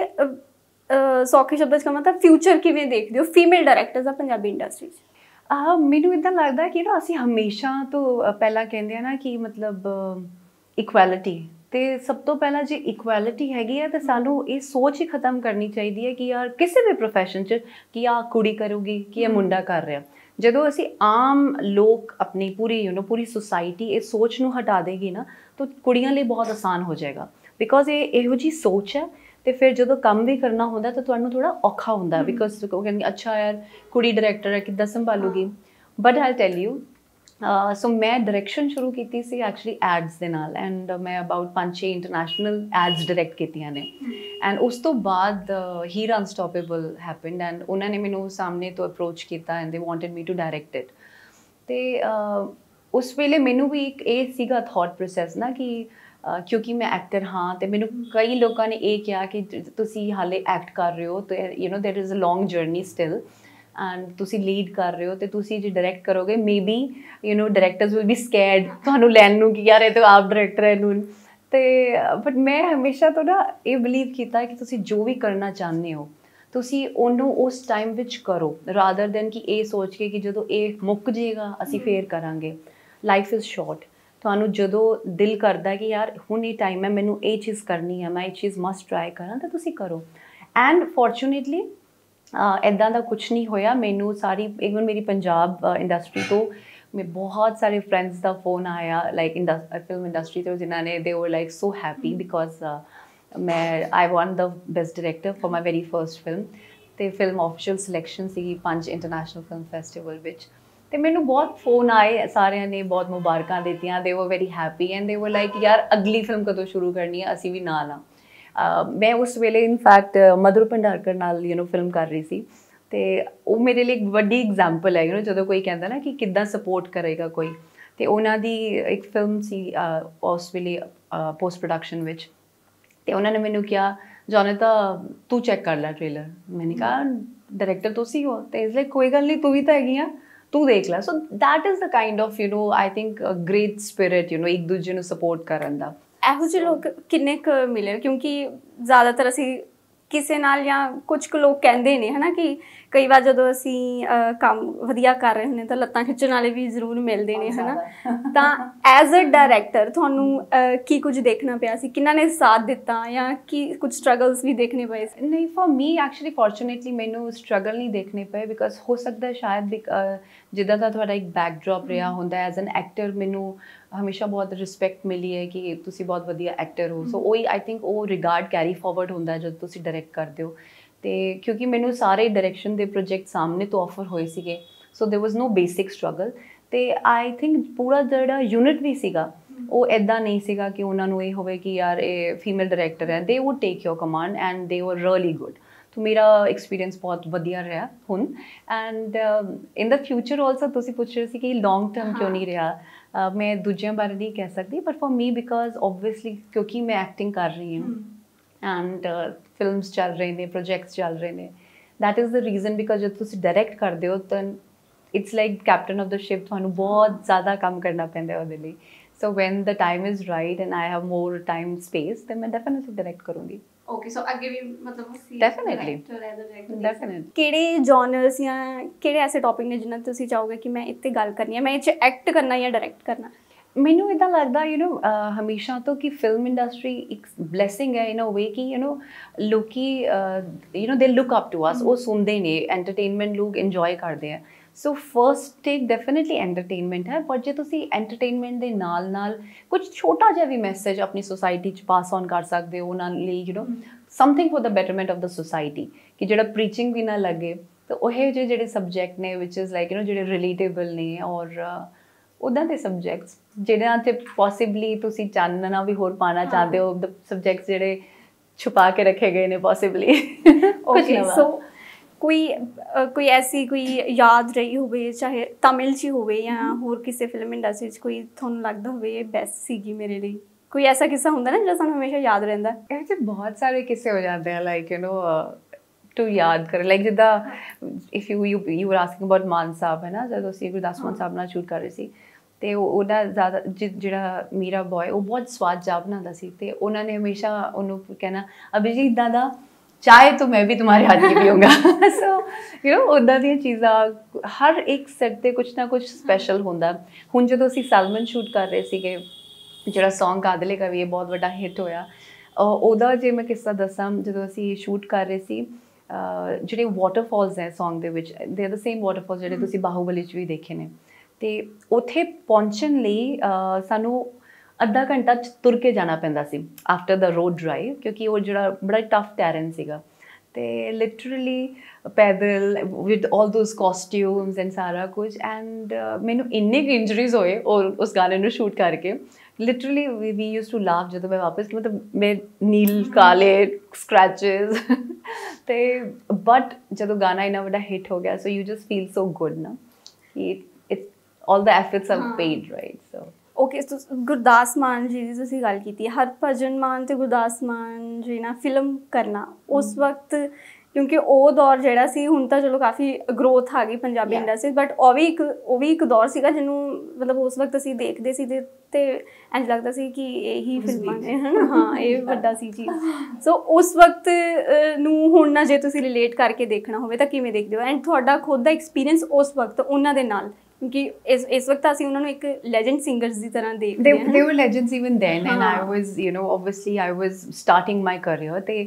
ਇਹ ਸੌਖੇ ਸ਼ਬਦਾਂ 'ਚ ਕਹਾਂ ਤਾਂ ਫਿਊਚਰ ਕਿਵੇਂ ਦੇਖਦੇ ਹੋ ਫੀਮੇਲ ਡਾਇਰੈਕਟਰਸ ਦਾ ਪੰਜਾਬੀ ਇੰਡਸਟਰੀ 'ਚ? ਮੈਨੂੰ ਇੱਦਾਂ ਲੱਗਦਾ ਕਿ ਨਾ ਅਸੀਂ ਹਮੇਸ਼ਾ ਤੋਂ ਪਹਿਲਾਂ ਕਹਿੰਦੇ ਹਾਂ ਨਾ ਕਿ ਮਤਲਬ ਇਕੁਐਲਿਟੀ, ਅਤੇ ਸਭ ਤੋਂ ਪਹਿਲਾਂ ਜੇ ਇਕੁਐਲਿਟੀ ਹੈਗੀ ਹੈ ਤਾਂ ਸਾਨੂੰ ਇਹ ਸੋਚ ਹੀ ਖਤਮ ਕਰਨੀ ਚਾਹੀਦੀ ਹੈ ਕਿ ਯਾਰ ਕਿਸੇ ਵੀ ਪ੍ਰੋਫੈਸ਼ਨ 'ਚ ਕਿ ਆਹ ਕੁੜੀ ਕਰੂਗੀ ਕਿ ਇਹ ਮੁੰਡਾ ਕਰ ਰਿਹਾ। ਜਦੋਂ ਅਸੀਂ ਆਮ ਲੋਕ ਆਪਣੀ ਪੂਰੀ ਸੁਸਾਇਟੀ ਇਹ ਸੋਚ ਨੂੰ ਹਟਾ ਦੇਗੀ ਨਾ, ਤਾਂ ਕੁੜੀਆਂ ਲਈ ਬਹੁਤ ਆਸਾਨ ਹੋ ਜਾਏਗਾ, ਬਿਕੋਜ਼ ਇਹ ਇਹੋ ਜਿਹੀ ਸੋਚ ਹੈ। ਅਤੇ ਫਿਰ ਜਦੋਂ ਕੰਮ ਵੀ ਕਰਨਾ ਹੁੰਦਾ ਤਾਂ ਤੁਹਾਨੂੰ ਥੋੜ੍ਹਾ ਔਖਾ ਹੁੰਦਾ, ਬਿਕੋਜ਼ ਉਹ ਕਹਿੰਦੇ ਅੱਛਾ ਯਾਰ ਕੁੜੀ ਡਾਇਰੈਕਟਰ ਹੈ ਕਿੱਦਾਂ ਸੰਭਾਲੂਗੀ। ਬਟ ਆਈ ਟੈਲ ਯੂ, ਸੋ ਮੈਂ ਡਾਇਰੈਕਸ਼ਨ ਸ਼ੁਰੂ ਕੀਤੀ ਸੀ ਐਕਚੁਅਲੀ ਐਡਸ ਦੇ ਨਾਲ, ਐਂਡ ਮੈਂ ਅਬਾਊਟ 5-6 ਇੰਟਰਨੈਸ਼ਨਲ ਐਡਸ ਡਾਇਰੈਕਟ ਕੀਤੀਆਂ ਨੇ। ਐਂਡ ਉਸ ਤੋਂ ਬਾਅਦ ਹੀਰ ਅਨਸਟੋਪੇਬਲ ਹੈਪਨਡ, ਐਂਡ ਉਹਨਾਂ ਨੇ ਮੈਨੂੰ ਸਾਹਮਣੇ ਤੋਂ ਅਪਰੋਚ ਕੀਤਾ and they wanted me to direct it. ਅਤੇ ਉਸ ਵੇਲੇ ਮੈਨੂੰ ਵੀ ਇੱਕ ਇਹ ਸੀਗਾ ਥੋਟ ਪ੍ਰੋਸੈਸ ਨਾ ਕਿ ਕਿਉਂਕਿ ਮੈਂ ਐਕਟਰ ਹਾਂ, ਅਤੇ ਮੈਨੂੰ ਕਈ ਲੋਕਾਂ ਨੇ ਇਹ ਕਿਹਾ ਕਿ ਤੁਸੀਂ ਹਾਲੇ ਐਕਟ ਕਰ ਰਹੇ ਹੋ ਅਤੇ there is a long journey still, and ਤੁਸੀਂ ਲੀਡ ਕਰ ਰਹੇ ਹੋ, ਅਤੇ ਤੁਸੀਂ ਜੇ ਡਾਇਰੈਕਟ ਕਰੋਗੇ maybe directors will be scared ਤੁਹਾਨੂੰ ਲੈਣ ਨੂੰ ਕਿ ਯਾਰ ਇਹ ਤਾਂ ਆਪ ਡਾਇਰੈਕਟਰ ਹੈ ਇਹਨੂੰ। ਅਤੇ ਬਟ ਮੈਂ ਹਮੇਸ਼ਾ ਤੋਂ ਨਾ ਇਹ ਬਿਲੀਵ ਕੀਤਾ ਕਿ ਤੁਸੀਂ ਜੋ ਵੀ ਕਰਨਾ ਚਾਹੁੰਦੇ ਹੋ ਤੁਸੀਂ ਉਹਨੂੰ ਉਸ ਟਾਈਮ ਵਿੱਚ ਕਰੋ, ਰਾਦਰ ਦੈਨ ਕਿ ਇਹ ਸੋਚ ਕੇ ਕਿ ਜਦੋਂ ਇਹ ਮੁੱਕ ਜਾਏਗਾ ਅਸੀਂ ਫੇਰ ਕਰਾਂਗੇ। ਲਾਈਫ ਇਜ਼ ਸ਼ੋਰਟ, ਤੁਹਾਨੂੰ ਜਦੋਂ ਦਿਲ ਕਰਦਾ ਕਿ ਯਾਰ ਹੁਣ ਇਹ ਟਾਈਮ ਹੈ ਮੈਨੂੰ ਇਹ ਚੀਜ਼ ਕਰਨੀ ਹੈ, ਮੈਂ ਇਹ ਚੀਜ਼ ਮਸਟ ਟਰਾਈ ਕਰਾਂ, ਤਾਂ ਤੁਸੀਂ ਕਰੋ। ਐਂਡ ਫੋਰਚੂਨੇਟਲੀ ਇੱਦਾਂ ਦਾ ਕੁਛ ਨਹੀਂ ਹੋਇਆ। ਮੈਨੂੰ ਸਾਰੀ ਈਵਨ ਮੇਰੀ ਪੰਜਾਬ ਇੰਡਸਟਰੀ ਤੋਂ ਮੈਂ ਬਹੁਤ ਸਾਰੇ ਫਰੈਂਡਸ ਦਾ ਫੋਨ ਆਇਆ ਲਾਈਕ ਫਿਲਮ ਇੰਡਸਟਰੀ ਤੋਂ, ਜਿਨ੍ਹਾਂ ਨੇ they were like so happy because I won the best director for my very first film, ਅਤੇ ਫਿਲਮ ਆਫੀਸ਼ੀਅਲ ਸਿਲੈਕਸ਼ਨ ਸੀਗੀ 5 ਇੰਟਰਨੈਸ਼ਨਲ ਫਿਲਮ ਫੈਸਟੀਵਲ ਵਿੱਚ। ਤੇ ਮੈਨੂੰ ਬਹੁਤ ਫੋਨ ਆਏ, ਸਾਰਿਆਂ ਨੇ ਬਹੁਤ ਮੁਬਾਰਕਾਂ ਦਿੱਤੀਆਂ, ਦੇ ਵਰ very happy and they were like ਯਾਰ ਅਗਲੀ ਫਿਲਮ ਕਦੋਂ ਸ਼ੁਰੂ ਕਰਨੀ ਹੈ, ਅਸੀਂ ਵੀ ਨਾਲ ਆ। ਮੈਂ ਉਸ ਵੇਲੇ ਇਨਫੈਕਟ ਮਧੁਰ ਭੰਡਾਰਕਰ ਨਾਲ ਫਿਲਮ ਕਰ ਰਹੀ ਸੀ, ਤੇ ਉਹ ਮੇਰੇ ਲਈ ਇੱਕ ਵੱਡੀ ਐਗਜ਼ਾਮਪਲ ਹੈ ਜਦੋਂ ਕੋਈ ਕਹਿੰਦਾ ਨਾ ਕਿ ਕਿੱਦਾਂ ਸਪੋਰਟ ਕਰੇਗਾ ਕੋਈ। ਤੇ ਉਹਨਾਂ ਦੀ ਇੱਕ ਫਿਲਮ ਸੀ ਉਸ ਵੇਲੇ ਪੋਸਟ ਪ੍ਰੋਡਕਸ਼ਨ ਵਿੱਚ, ਤੇ ਉਹਨਾਂ ਨੇ ਮੈਨੂੰ ਕਿਹਾ ਜੋਨਿਤਾ ਤੂੰ ਚੈੱਕ ਕਰ ਲੈ ਟ੍ਰੇਲਰ। ਮੈंने कहा डायरेक्टर ਤੁਸੀਂ ਹੋ, ਤੇ ਇਸ ਲਈ ਕੋਈ ਗੱਲ ਨਹੀਂ, ਤੂੰ ਵੀ ਤਾਂ ਹੈਗੀ ਆ, ਤੂੰ ਦੇਖ ਲੈ। So that is the kind of I think great spirit ਇੱਕ ਦੂਜੇ ਨੂੰ ਸਪੋਰਟ ਕਰਨ ਦਾ। ਇਹੋ ਜਿਹੇ ਲੋਕ ਕਿੰਨੇ ਕੁ ਮਿਲੇ? ਕਿਉਂਕਿ ਜ਼ਿਆਦਾਤਰ ਅਸੀਂ ਕਿਸੇ ਨਾਲ ਜਾਂ ਕੁਝ ਕੁ ਲੋਕ ਕਹਿੰਦੇ ਨੇ ਹੈ ਨਾ ਕਿ ਕਈ ਵਾਰ ਜਦੋਂ ਅਸੀਂ ਕੰਮ ਵਧੀਆ ਕਰ ਰਹੇ ਹੁੰਦੇ ਤਾਂ ਲੱਤਾਂ ਖਿੱਚਣ ਵਾਲੇ ਵੀ ਜ਼ਰੂਰ ਮਿਲਦੇ ਨੇ ਹੈ ਨਾ। ਤਾਂ ਐਜ਼ ਅ ਡਾਇਰੈਕਟਰ ਤੁਹਾਨੂੰ ਕੀ ਕੁਝ ਦੇਖਣਾ ਪਿਆ ਸੀ? ਕਿਹਨਾਂ ਨੇ ਸਾਥ ਦਿੱਤਾ ਜਾਂ ਕੀ ਕੁਝ ਸਟਰਗਲਸ ਵੀ ਦੇਖਣੇ ਪਏ ਸੀ? ਨਹੀਂ, ਫॉर ਮੀ ਐਕਚੁਅਲੀ ਫੋਰਚੂਨੇਟਲੀ ਮੈਨੂੰ ਸਟਰਗਲ ਨਹੀਂ ਦੇਖਣੇ ਪਏ, ਬਿਕਾਜ਼ ਹੋ ਸਕਦਾ ਸ਼ਾਇਦ ਜਿੱਦਾਂ ਦਾ ਤੁਹਾਡਾ ਇੱਕ ਬੈਕਡ੍ਰੌਪ ਰਿਹਾ ਹੁੰਦਾ ਐਜ਼ ਐਨ ਐਕਟਰ, ਮੈਨੂੰ ਹਮੇਸ਼ਾ ਬਹੁਤ ਰਿਸਪੈਕਟ ਮਿਲੀ ਹੈ ਕਿ ਤੁਸੀਂ ਬਹੁਤ ਵਧੀਆ ਐਕਟਰ ਹੋ। ਸੋ ਉਹੀ ਆਈ ਥਿੰਕ ਉਹ ਰਿਗਾਰਡ ਕੈਰੀ ਫਾਰਵਰਡ ਹੁੰਦਾ ਜਦੋਂ ਤੁਸੀਂ ਡਾਇਰੈਕਟ ਕਰਦੇ ਹੋ। ਤੇ ਕਿਉਂਕਿ ਮੈਨੂੰ ਸਾਰੇ ਡਾਇਰੈਕਸ਼ਨ ਦੇ ਪ੍ਰੋਜੈਕਟ ਸਾਹਮਣੇ ਤੋਂ ਆਫਰ ਹੋਏ ਸੀਗੇ, ਸੋ ਦੇਰ ਵਾਜ਼ ਨੋ ਬੇਸਿਕ ਸਟਰਗਲ। ਤੇ ਆਈ ਥਿੰਕ ਪੂਰਾ ਜਿਹੜਾ ਯੂਨਿਟ ਵੀ ਸੀਗਾ ਉਹ ਇੱਦਾਂ ਨਹੀਂ ਸੀਗਾ ਕਿ ਉਹਨਾਂ ਨੂੰ ਇਹ ਹੋਵੇ ਕਿ ਯਾਰ ਇਹ ਫੀਮੇਲ ਡਾਇਰੈਕਟਰ ਹੈ, they would take your command and they were really good. तो मेरा एक्सपीरियंस बहुत वधिया रहा हुण, and in the future also तुसीं पुछ रहे सी कि लॉन्ग टर्म क्यों नहीं रहा। मैं दूजियां बारे नहीं कह सकती, but for me because obviously क्योंकि मैं एक्टिंग कर रही हूँ एंड फिल्म्स चल रहे हैं, प्रोजेक्ट्स चल रहे हैं, that is the reason. Because जब तुसीं डायरैक्ट करते हो तो it's like captain of the ship, तुहानूं बहुत ज़्यादा काम करना पैंदा उहदे लई। So when the time is right and I have more time space, तो मैं डेफिनेटली डायरैक्ट करूँगी। ओके, सो अगे भी मतलब डेफिनेटली ਕਿਹੜੇ ਜਨਰਸ ਜਾਂ ਕਿਹੜੇ ਐਸੇ ਟੌਪਿਕ ਨੇ ਜਿਨ੍ਹਾਂ ਤੇ ਤੁਸੀਂ ਚਾਹੋਗੇ ਕਿ ਮੈਂ ਇੱਥੇ ਗੱਲ ਕਰਨੀ ਹੈ, ਮੈਂ ਇਹ 'ਚ ਐਕਟ ਕਰਨਾ ਜਾਂ ਡਾਇਰੈਕਟ ਕਰਨਾ? ਮੈਨੂੰ ਇੱਦਾਂ ਲੱਗਦਾ ਹਮੇਸ਼ਾ ਤੋਂ ਕਿ ਫਿਲਮ ਇੰਡਸਟਰੀ ਇੱਕ ਬਲੈਸਿੰਗ ਹੈ ਇਨ ਅ ਵੇ ਕਿ ਲੋਕੀ ਦੇ ਲੁੱਕ ਅਪ ਟੂ ਅਸ, ਉਹ ਸੁਣਦੇ ਨੇ, ਐਂਟਰਟੇਨਮੈਂਟ ਲੋਕ ਇੰਜੋਏ ਕਰਦੇ ਆ। So first take definitely entertainment ਹੈ, ਪਰ ਜੇ ਤੁਸੀਂ ਐਂਟਰਟੇਨਮੈਂਟ ਦੇ ਨਾਲ ਨਾਲ ਕੁਝ ਛੋਟਾ ਜਿਹਾ ਵੀ ਮੈਸੇਜ ਆਪਣੀ ਸੁਸਾਇਟੀ 'ਚ ਪਾਸ ਔਨ ਕਰ ਸਕਦੇ ਹੋ ਉਹਨਾਂ ਲਈ, something for the betterment of the society, ਕਿ ਜਿਹੜਾ ਪ੍ਰੀਚਿੰਗ ਵੀ ਨਾ ਲੱਗੇ। ਤਾਂ ਉਹ ਜਿਹੇ ਜਿਹੜੇ ਸਬਜੈਕਟ ਨੇ ਵਿਚ ਇਜ਼ ਲਾਈਕ ਜਿਹੜੇ ਰਿਲੇਟੇਬਲ ਨੇ, ਔਰ ਉੱਦਾਂ ਦੇ ਸਬਜੈਕਟਸ ਜਿਹਨਾਂ 'ਤੇ ਪੋਸੀਬਲੀ ਤੁਸੀਂ ਚਾਨਣਾ ਵੀ ਹੋਰ ਪਾਉਣਾ ਚਾਹੁੰਦੇ ਹੋ, ਦ ਸਬਜੈਕਟਸ ਜਿਹੜੇ ਛੁਪਾ ਕੇ ਰੱਖੇ ਗਏ ਨੇ ਪੋਸੀਬਲੀ। ਓਕੇ, ਸੋ ਕੋਈ ਐਸੀ ਕੋਈ ਯਾਦ ਰਹੀ ਹੋਵੇ, ਚਾਹੇ ਤਮਿਲ 'ਚ ਹੋਵੇ ਜਾਂ ਹੋਰ ਕਿਸੇ ਫਿਲਮ ਇੰਡਸਟਰੀ 'ਚ, ਕੋਈ ਤੁਹਾਨੂੰ ਲੱਗਦਾ ਹੋਵੇ ਇਹ ਬੈਸਟ ਸੀਗੀ ਮੇਰੇ ਲਈ? ਕੋਈ ਐਸਾ ਕਿੱਸਾ ਹੁੰਦਾ ਨਾ ਜਿਹੜਾ ਸਾਨੂੰ ਹਮੇਸ਼ਾ ਯਾਦ ਰਹਿੰਦਾ? ਇਹ 'ਚ ਬਹੁਤ ਸਾਰੇ ਕਿੱਸੇ ਹੋ ਜਾਂਦੇ ਆ, ਲਾਈਕ ਟੂ ਯਾਦ ਕਰ, ਲਾਈਕ ਜਿੱਦਾਂ if you are asking about Maan Sahib ਹੈ ਨਾ, ਜਦੋਂ ਅਸੀਂ ਗੁਰਦਾਸ ਮਾਨ ਸਾਹਿਬ ਨਾਲ ਸ਼ੂਟ ਕਰ ਰਹੇ ਸੀ, ਅਤੇ ਉਹਦਾ ਜ਼ਿਆਦਾ ਜਿਹੜਾ ਮੀਰਾ ਬੋਏ ਉਹ ਬਹੁਤ ਸਵਾਦ ਚਾਹ ਬਣਾਉਂਦਾ ਸੀ, ਅਤੇ ਉਹਨਾਂ ਨੇ ਹਮੇਸ਼ਾ ਉਹਨੂੰ ਕਹਿਣਾ ਅਭਿਜੀਤ ਦਾਦਾ ਚਾਹੇ ਤਾਂ ਮੈਂ ਵੀ ਤੁਹਾਡੇ ਹੱਥ ਕੀ ਪੀਊਂਗਾ। ਸੋ ਉੱਦਾਂ ਦੀਆਂ ਚੀਜ਼ਾਂ ਹਰ ਇੱਕ ਸੈੱਟ 'ਤੇ ਕੁਛ ਨਾ ਕੁਛ ਸਪੈਸ਼ਲ ਹੁੰਦਾ। ਹੁਣ ਜਦੋਂ ਅਸੀਂ ਸਲਮਨ ਸ਼ੂਟ ਕਰ ਰਹੇ ਸੀਗੇ, ਜਿਹੜਾ ਸੌਂਗ ਕਾਦਲੇ ਕਾ ਵੀ ਇਹ ਬਹੁਤ ਵੱਡਾ ਹਿੱਟ ਹੋਇਆ, ਉਹਦਾ ਜੇ ਮੈਂ ਕਿੱਸਾ ਦੱਸਾਂ, ਜਦੋਂ ਅਸੀਂ ਸ਼ੂਟ ਕਰ ਰਹੇ ਸੀ, ਜਿਹੜੇ ਵਾਟਰਫਾਲਸ ਹੈ ਸੌਂਗ ਦੇ ਵਿੱਚ, they are the same waterfalls ਜਿਹੜੇ ਤੁਸੀਂ ਬਾਹੂਬਲੀ 'ਚ ਵੀ ਦੇਖੇ ਨੇ, ਅਤੇ ਉੱਥੇ ਪਹੁੰਚਣ ਲਈ ਸਾਨੂੰ ਅੱਧਾ ਘੰਟਾ ਤੁਰ ਕੇ ਜਾਣਾ ਪੈਂਦਾ ਸੀ ਆਫਟਰ ਦਾ ਰੋਡ ਡਰਾਈਵ, ਕਿਉਂਕਿ ਉਹ ਜਿਹੜਾ ਬੜਾ ਟਫ ਟੈਰਨ ਸੀਗਾ, ਅਤੇ ਲਿਟਰਲੀ ਪੈਦਲ with all those costumes and ਸਾਰਾ ਕੁਝ। ਐਂਡ ਮੈਨੂੰ ਇੰਨੇ ਕੁ ਇੰਜਰੀਜ਼ ਹੋਏ ਉਸ ਗਾਣੇ ਨੂੰ ਸ਼ੂਟ ਕਰਕੇ, literally we used to laugh ਜਦੋਂ ਮੈਂ ਵਾਪਸ, ਮਤਲਬ ਮੈਂ ਨੀਲ ਕਾਲੇ ਸਕ੍ਰੈਚਿਸ। ਅਤੇ ਬਟ ਜਦੋਂ ਗਾਣਾ ਇੰਨਾ ਵੱਡਾ ਹਿੱਟ ਹੋ ਗਿਆ, so you just feel so good ਨਾ ਕਿ it's all the efforts are paid, right? So okay, Gurdas Maan ji ਦੀ ਤੁਸੀਂ ਗੱਲ ਕੀਤੀ, ਹਰਭਜਨ ਮਾਨ ਅਤੇ ਗੁਰਦਾਸ ਮਾਨ ਜੀ ਨਾਲ ਫਿਲਮ ਕਰਨਾ ਉਸ ਵਕਤ, ਕਿਉਂਕਿ ਉਹ ਦੌਰ ਜਿਹੜਾ ਸੀ, ਹੁਣ ਤਾਂ ਚਲੋ ਕਾਫੀ ਗਰੋਥ ਆ ਗਈ ਪੰਜਾਬੀ ਇੰਡਸਟਰੀ, ਬਟ ਉਹ ਵੀ ਇੱਕ ਦੌਰ ਸੀਗਾ ਜਿਹਨੂੰ ਮਤਲਬ ਉਸ ਵਕਤ ਅਸੀਂ ਦੇਖਦੇ ਸੀ ਤੇ ਇੰਝ ਲੱਗਦਾ ਸੀ ਕਿ ਇਹੀ ਫਿਲਮਾਂ ਨੇ, ਹੈ ਨਾ? ਹਾਂ, ਇਹ ਵੱਡਾ ਸੀ ਚੀਜ਼। ਸੋ ਉਸ ਵਕਤ ਨੂੰ ਹੁਣ ਨਾ ਜੇ ਤੁਸੀਂ ਰਿਲੇਟ ਕਰਕੇ ਦੇਖਣਾ ਹੋਵੇ ਤਾਂ ਕਿਵੇਂ ਦੇਖਦੇ ਹੋ? ਐਂਡ ਤੁਹਾਡਾ ਖੁਦ ਦਾ ਐਕਸਪੀਰੀਅੰਸ ਉਸ ਵਕਤ ਉਹਨਾਂ ਦੇ ਨਾਲ, ਕਿਉਂਕਿ ਇਸ ਵਕਤ ਅਸੀਂ ਉਹਨਾਂ ਨੂੰ ਇੱਕ ਲੈਜੈਂਡ ਸਿੰਗਰਸ ਦੀ ਤਰ੍ਹਾਂ ਦੇਖਦੇ ਹਾਂ। They were legends even then, and I was, obviously I was starting my career, ਤੇ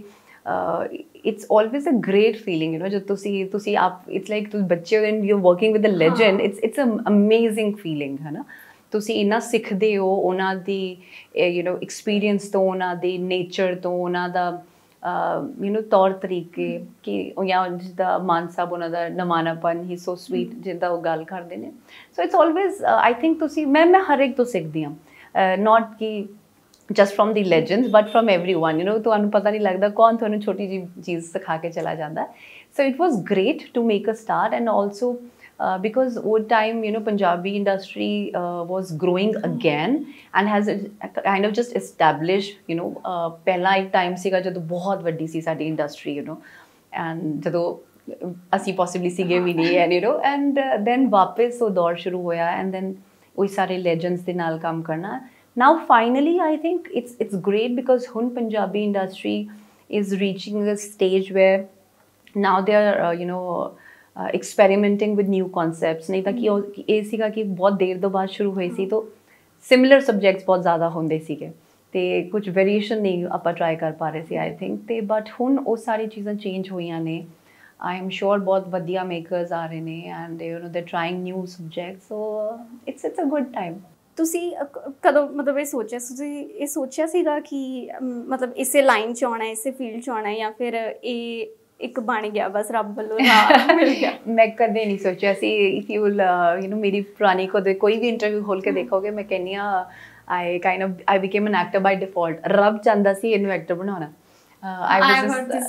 it's always a great feeling, ਜਦ ਤੁਸੀਂ ਆਪ, it's like ਤੁਸੀਂ ਬੱਚੇ ਹੋ and you're working with a legend, it's an amazing feeling, ਹੈ ਨਾ? ਤੁਸੀਂ ਇੰਨਾ ਸਿੱਖਦੇ ਹੋ ਉਹਨਾਂ ਦੀ ਐਕਸਪੀਰੀਅੰਸ ਤੋਂ, ਉਹਨਾਂ ਦੇ ਨੇਚਰ ਤੋਂ, ਉਹਨਾਂ ਦਾ ਤੌਰ ਤਰੀਕੇ ਕਿ ਜਾਂ ਜਿੱਦਾਂ ਮਾਨ ਸਾਹਿਬ ਉਹਨਾਂ ਦਾ ਨਮਾਨਾਪਨ ਹੀ ਸੋ ਸਵੀਟ ਜਿੱਦਾਂ ਉਹ ਗੱਲ ਕਰਦੇ ਨੇ। So it's always I think ਤੁਸੀਂ ਮੈਂ ਹਰ ਇੱਕ ਤੋਂ ਸਿੱਖਦੀ ਹਾਂ, ਨੋਟ ਕਿ just from the legends but from everyone, ਤੁਹਾਨੂੰ ਪਤਾ ਨਹੀਂ ਲੱਗਦਾ ਕੌਣ ਤੁਹਾਨੂੰ ਛੋਟੀ ਜਿਹੀ ਚੀਜ਼ ਸਿਖਾ ਕੇ ਚਲਾ ਜਾਂਦਾ। So it was great to make a start, and also because over time Punjabi industry was growing again and has kind of just established ਪਹਿਲਾਂ ਇੱਕ ਟਾਈਮ ਸੀਗਾ ਜਦੋਂ ਬਹੁਤ ਵੱਡੀ ਸੀ ਸਾਡੀ ਇੰਡਸਟਰੀ and ਜਦੋਂ ਅਸੀਂ possibly ਸੀਗੇ ਵੀ ਨਹੀਂ and then ਵਾਪਸ ਉਹ ਦੌਰ ਸ਼ੁਰੂ ਹੋਇਆ and then ਉਹੀ ਸਾਰੇ ਲੈਜੈਂਡਸ ਦੇ ਨਾਲ ਕੰਮ ਕਰਨਾ। Now finally I think it's great because hun Punjabi industry is reaching a stage where now they are experimenting with new concepts। नहीं था कि ਇਹ ਸੀਗਾ ਕਿ ਬਹੁਤ ਦੇਰ ਤੋਂ ਬਾਅਦ ਸ਼ੁਰੂ ਹੋਈ ਸੀ ਤਾਂ similar subjects ਬਹੁਤ ਜ਼ਿਆਦਾ ਹੁੰਦੇ ਸੀਗੇ ਤੇ ਕੁਝ ਵੇਰੀਏਸ਼ਨ ਨਹੀਂ ਆਪਾਂ ਟਰਾਈ ਕਰ ਪਾ ਰਹੇ ਸੀ ਆਈ ਥਿੰਕ ਤੇ ਬਟ ਹੁਣ ਉਹ ਸਾਰੀ ਚੀਜ਼ਾਂ ਚੇਂਜ ਹੋਈਆਂ ਨੇ। I am sure ਬਹੁਤ ਵਧੀਆ ਮੇਕਰਸ ਆ ਰਹੇ ਨੇ and they're trying new subjects, so it's a good time। ਤੁਸੀਂ ਕਦੋਂ ਮਤਲਬ ਇਹ ਸੋਚਿਆ ਸੀਗਾ ਕਿ ਮਤਲਬ ਇਸੇ ਲਾਈਨ 'ਚ ਆਉਣਾ, ਇਸੇ ਫੀਲਡ 'ਚ ਆਉਣਾ, ਜਾਂ ਫਿਰ ਇਹ ਇੱਕ ਬਣ ਗਿਆ ਬਸ ਰੱਬ ਵੱਲੋਂ ਮਿਲ ਗਿਆ? ਮੈਂ ਕਦੇ ਨਹੀਂ ਸੋਚਿਆ ਸੀ। ਇਫ ਯੂ ਵਿਲ ਮੇਰੀ ਪੁਰਾਣੀ ਕੋਈ ਵੀ ਇੰਟਰਵਿਊ ਖੋਲ ਕੇ ਦੇਖੋਗੇ ਮੈਂ ਕਹਿੰਦੀ ਹਾਂ I became an actor by default। ਰੱਬ ਚਾਹੁੰਦਾ ਸੀ ਇਹਨੂੰ ਐਕਟਰ ਬਣਾਉਣਾ। I was a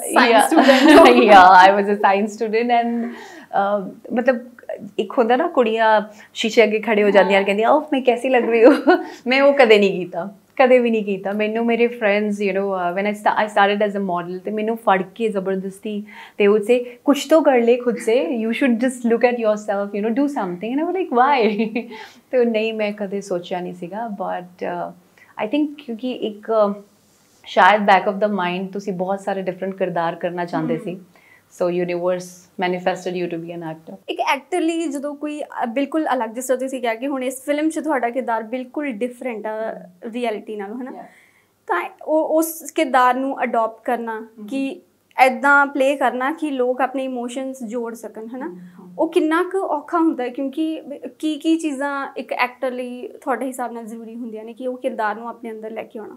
science student and ਮਤਲਬ ਇੱਕ ਹੁੰਦਾ ਨਾ ਕੁੜੀਆਂ ਸ਼ੀਸ਼ੇ ਅੱਗੇ ਖੜੇ ਹੋ ਜਾਂਦੀਆਂ ਕਹਿੰਦੀਆਂ ਓਹ ਮੈਂ ਕੈਸੀ ਲੱਗ ਰਹੀ ਹੂੰ, ਮੈਂ ਉਹ ਕਦੇ ਨਹੀਂ ਕੀਤਾ, ਕਦੇ ਵੀ ਨਹੀਂ ਕੀਤਾ। ਮੈਨੂੰ ਮੇਰੇ friends when I started as a model ਤੇ ਮੈਨੂੰ ਫੜ ਕੇ ਜ਼ਬਰਦਸਤੀ ਤੇ ਉਹ ਸੇ ਕੁਛ ਤਾਂ ਕਰ ਲੈ ਖੁਦ ਸੇ, you should just look at yourself, do something, and I was like why ਤੇ ਨਹੀਂ ਮੈਂ ਕਦੇ ਸੋਚਿਆ ਨਹੀਂ ਸੀਗਾ। ਬਟ I think ਕਿਉਂਕਿ ਇੱਕ ਸ਼ਾਇਦ ਬੈਕ ਆਫ ਦਾ ਮਾਈਂਡ ਤੁਸੀਂ ਬਹੁਤ ਸਾਰੇ ਡਿਫਰੈਂਟ ਕਿਰਦਾਰ ਕਰਨਾ ਚਾਹੁੰਦੇ ਸੀ, so universe manifested you to be an actor. ਇੱਕ ਐਕਟਰ ਲਈ ਜਦੋਂ ਕੋਈ ਬਿਲਕੁਲ ਅਲੱਗ, ਜਿਸ ਤਰ੍ਹਾਂ ਤੁਸੀਂ ਕਿਹਾ ਕਿ ਹੁਣ ਇਸ ਫਿਲਮ 'ਚ ਤੁਹਾਡਾ ਕਿਰਦਾਰ ਬਿਲਕੁਲ ਡਿਫਰੈਂਟ ਆ ਰਿਐਲਿਟੀ ਨਾਲੋਂ, ਹੈ ਨਾ, ਤਾਂ ਉਹ ਉਸ ਕਿਰਦਾਰ ਨੂੰ ਅਡੋਪਟ ਕਰਨਾ ਕਿ ਇੱਦਾਂ ਪਲੇ ਕਰਨਾ ਕਿ ਲੋਕ ਆਪਣੇ ਇਮੋਸ਼ਨਸ ਜੋੜ ਸਕਣ, ਹੈ ਨਾ, ਉਹ ਕਿੰਨਾ ਕੁ ਔਖਾ ਹੁੰਦਾ? ਕਿਉਂਕਿ ਕੀ ਚੀਜ਼ਾਂ ਇੱਕ ਐਕਟਰ ਲਈ ਤੁਹਾਡੇ ਹਿਸਾਬ ਨਾਲ ਜ਼ਰੂਰੀ ਹੁੰਦੀਆਂ ਨੇ ਕਿ ਉਹ ਕਿਰਦਾਰ ਨੂੰ ਆਪਣੇ ਅੰਦਰ ਲੈ ਕੇ ਆਉਣਾ?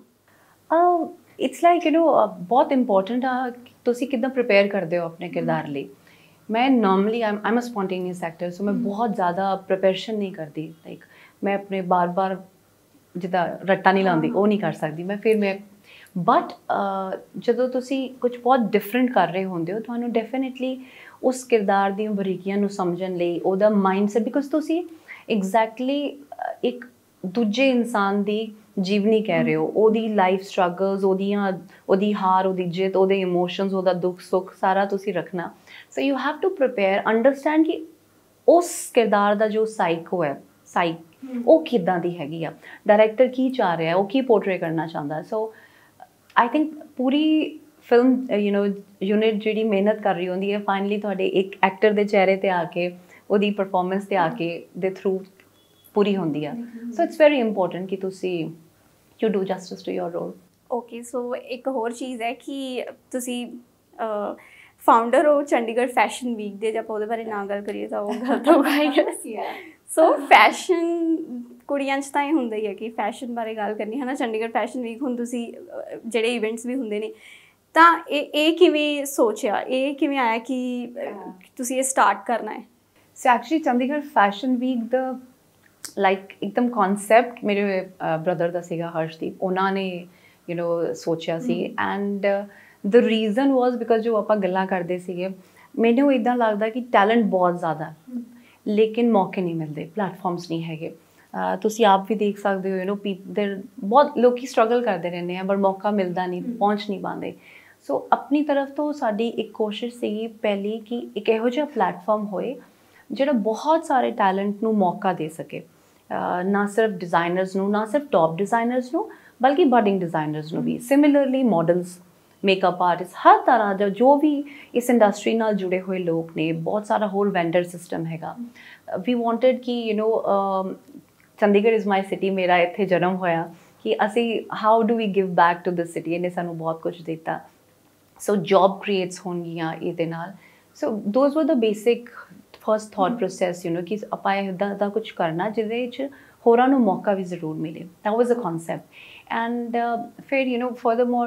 ਇਟਸ ਲਾਈਕ ਬਹੁਤ ਇੰਪੋਰਟੈਂਟ ਆ ਤੁਸੀਂ ਕਿੱਦਾਂ ਪ੍ਰਿਪੇਅਰ ਕਰਦੇ ਹੋ ਆਪਣੇ ਕਿਰਦਾਰ ਲਈ। ਮੈਂ normally I am a spontaneous actor, so ਮੈਂ ਬਹੁਤ ਜ਼ਿਆਦਾ ਪ੍ਰਿਪਰੇਸ਼ਨ ਨਹੀਂ ਕਰਦੀ। ਲਾਈਕ ਮੈਂ ਆਪਣੇ ਬਾਰ ਜਿੱਦਾਂ ਰੱਟਾ ਨਹੀਂ ਲਾਉਂਦੀ, ਉਹ ਨਹੀਂ ਕਰ ਸਕਦੀ ਮੈਂ ਬਟ ਜਦੋਂ ਤੁਸੀਂ ਕੁਝ ਬਹੁਤ ਡਿਫਰੈਂਟ ਕਰ ਰਹੇ ਹੁੰਦੇ ਹੋ ਤੁਹਾਨੂੰ ਡੈਫੀਨੇਟਲੀ ਉਸ ਕਿਰਦਾਰ ਦੀਆਂ ਬਰੀਕੀਆਂ ਨੂੰ ਸਮਝਣ ਲਈ ਉਹਦਾ ਮਾਈਂਡਸੈਟ, ਬਿਕੋਜ਼ ਤੁਸੀਂ ਐਗਜ਼ੈਕਟਲੀ ਇੱਕ ਦੂਜੇ ਇਨਸਾਨ ਦੀ ਜੀਵਨੀ ਕਹਿ ਰਹੇ ਹੋ, ਉਹਦੀ ਲਾਈਫ ਸਟਰਗਲਸ, ਉਹਦੀ ਹਾਰ, ਉਹਦੀ ਜਿੱਤ, ਉਹਦੇ ਇਮੋਸ਼ਨਸ, ਉਹਦਾ ਦੁੱਖ ਸੁੱਖ ਸਾਰਾ ਤੁਸੀਂ ਰੱਖਣਾ। So you have to prepare, understand ਕਿ ਉਸ ਕਿਰਦਾਰ ਦਾ ਜੋ ਸਾਈਕੋ ਹੈ, ਉਹ ਕਿੱਦਾਂ ਦੀ ਹੈਗੀ ਆ, ਡਾਇਰੈਕਟਰ ਕੀ ਚਾਹ ਰਿਹਾ, ਉਹ ਕੀ ਪੋਰਟਰੇ ਕਰਨਾ ਚਾਹੁੰਦਾ। ਸੋ ਆਈ ਥਿੰਕ ਪੂਰੀ ਫਿਲਮ ਯੂਨਿਟ ਜਿਹੜੀ ਮਿਹਨਤ ਕਰ ਰਹੀ ਹੁੰਦੀ ਹੈ ਫਾਈਨਲੀ ਤੁਹਾਡੇ ਇੱਕ ਐਕਟਰ ਦੇ ਚਿਹਰੇ 'ਤੇ ਆ ਕੇ, ਉਹਦੀ ਪਰਫੋਰਮੈਂਸ 'ਤੇ ਆ ਕੇ ਦੇ ਥਰੂ ਪੂਰੀ ਹੁੰਦੀ ਆ। ਸੋ ਇਟਸ ਵੈਰੀ ਇੰਪੋਰਟੈਂਟ ਕਿ ਤੁਸੀਂ you do justice to your role. Okay, so ਇੱਕ ਹੋਰ ਚੀਜ਼ ਹੈ ਕਿ ਤੁਸੀਂ ਫਾਊਂਡਰ ਹੋ ਚੰਡੀਗੜ੍ਹ ਫੈਸ਼ਨ ਵੀਕ ਦੇ, ਜੇ ਆਪਾਂ ਉਹਦੇ ਬਾਰੇ ਨਾ ਗੱਲ ਕਰੀਏ ਤਾਂ ਉਹ ਗਲਤ ਹੋਊਗਾ। ਸੋ ਫੈਸ਼ਨ ਕੁੜੀਆਂ 'ਚ ਤਾਂ ਇਹ ਹੁੰਦਾ ਹੀ ਹੈ ਕਿ ਫੈਸ਼ਨ ਬਾਰੇ ਗੱਲ ਕਰਨੀ, ਹੈ ਨਾ। ਚੰਡੀਗੜ੍ਹ ਫੈਸ਼ਨ ਵੀਕ ਹੁਣ ਤੁਸੀਂ ਜਿਹੜੇ ਇਵੈਂਟਸ ਵੀ ਹੁੰਦੇ ਨੇ, ਤਾਂ ਇਹ ਕਿਵੇਂ ਸੋਚਿਆ, ਇਹ ਕਿਵੇਂ ਆਇਆ ਕਿ ਤੁਸੀਂ ਇਹ ਸਟਾਰਟ ਕਰਨਾ ਹੈ? So actually Chandigarh fashion week ਦਾ ਲਾਈਕ ਇੱਕਦਮ ਕਨਸੈਪਟ ਮੇਰੇ ਬ੍ਰਦਰ ਦਾ ਸੀਗਾ, ਹਰਸ਼ਦੀਪ, ਉਹਨਾਂ ਨੇ ਸੋਚਿਆ ਸੀ। And the reason was because ਜੋ ਆਪਾਂ ਗੱਲਾਂ ਕਰਦੇ ਸੀਗੇ, ਮੈਨੂੰ ਇੱਦਾਂ ਲੱਗਦਾ ਕਿ ਟੈਲੈਂਟ ਬਹੁਤ ਜ਼ਿਆਦਾ ਲੇਕਿਨ ਮੌਕੇ ਨਹੀਂ ਮਿਲਦੇ, ਪਲੈਟਫਾਰਮਸ ਨਹੀਂ ਹੈਗੇ। ਤੁਸੀਂ ਆਪ ਵੀ ਦੇਖ ਸਕਦੇ ਹੋ ਬਹੁਤ ਲੋਕੀ ਸਟਰਗਲ ਕਰਦੇ ਰਹਿੰਦੇ ਆ, ਪਰ ਮੌਕਾ ਮਿਲਦਾ ਨਹੀਂ, ਪਹੁੰਚ ਨਹੀਂ ਪਾਉਂਦੇ। ਸੋ ਆਪਣੀ ਤਰਫ ਤੋਂ ਸਾਡੀ ਇੱਕ ਕੋਸ਼ਿਸ਼ ਸੀਗੀ ਪਹਿਲੀ ਕਿ ਇੱਕ ਇਹੋ ਜਿਹਾ ਪਲੈਟਫਾਰਮ ਹੋਏ ਜਿਹੜਾ ਬਹੁਤ ਸਾਰੇ ਟੈਲੈਂਟ ਨੂੰ ਮੌਕਾ ਦੇ ਸਕੇ, ਨਾ ਸਿਰਫ ਡਿਜ਼ਾਈਨਰਸ ਨੂੰ, ਨਾ ਸਿਰਫ ਟੌਪ ਡਿਜ਼ਾਈਨਰਸ ਨੂੰ, ਬਲਕਿ ਬਡਿੰਗ ਡਿਜ਼ਾਈਨਰਸ ਨੂੰ ਵੀ, ਸਿਮਿਲਰਲੀ ਮਾਡਲਸ, ਮੇਕਅਪ ਆਰਟਿਸਟ, ਹਰ ਤਰ੍ਹਾਂ ਦਾ ਜੋ ਵੀ ਇਸ ਇੰਡਸਟਰੀ ਨਾਲ ਜੁੜੇ ਹੋਏ ਲੋਕ ਨੇ, ਬਹੁਤ ਸਾਰਾ ਹੋਰ ਵੈਂਡਰ ਸਿਸਟਮ ਹੈਗਾ। ਵੀ ਵਾਂਟਡ ਕਿ ਚੰਡੀਗੜ੍ਹ ਇਜ਼ ਮਾਈ ਸਿਟੀ, ਮੇਰਾ ਇੱਥੇ ਜਨਮ ਹੋਇਆ, ਕਿ ਅਸੀਂ how do we give back to this city, ਇਹਨੇ ਸਾਨੂੰ ਬਹੁਤ ਕੁਝ ਦਿੱਤਾ। ਸੋ ਜੌਬ ਕ੍ਰੀਏਟਸ ਹੋਣਗੀਆਂ ਇਹਦੇ ਨਾਲ। So those were the basic first thought process ਕਿ ਆਪਾਂ ਇੱਦਾਂ ਦਾ ਕੁਝ ਕਰਨਾ ਜਿਹਦੇ ਵਿੱਚ ਹੋਰਾਂ ਨੂੰ ਮੌਕਾ ਵੀ ਜ਼ਰੂਰ ਮਿਲੇ। That was a concept. And ਫਿਰ ਫਰਦਰ ਮੋਰ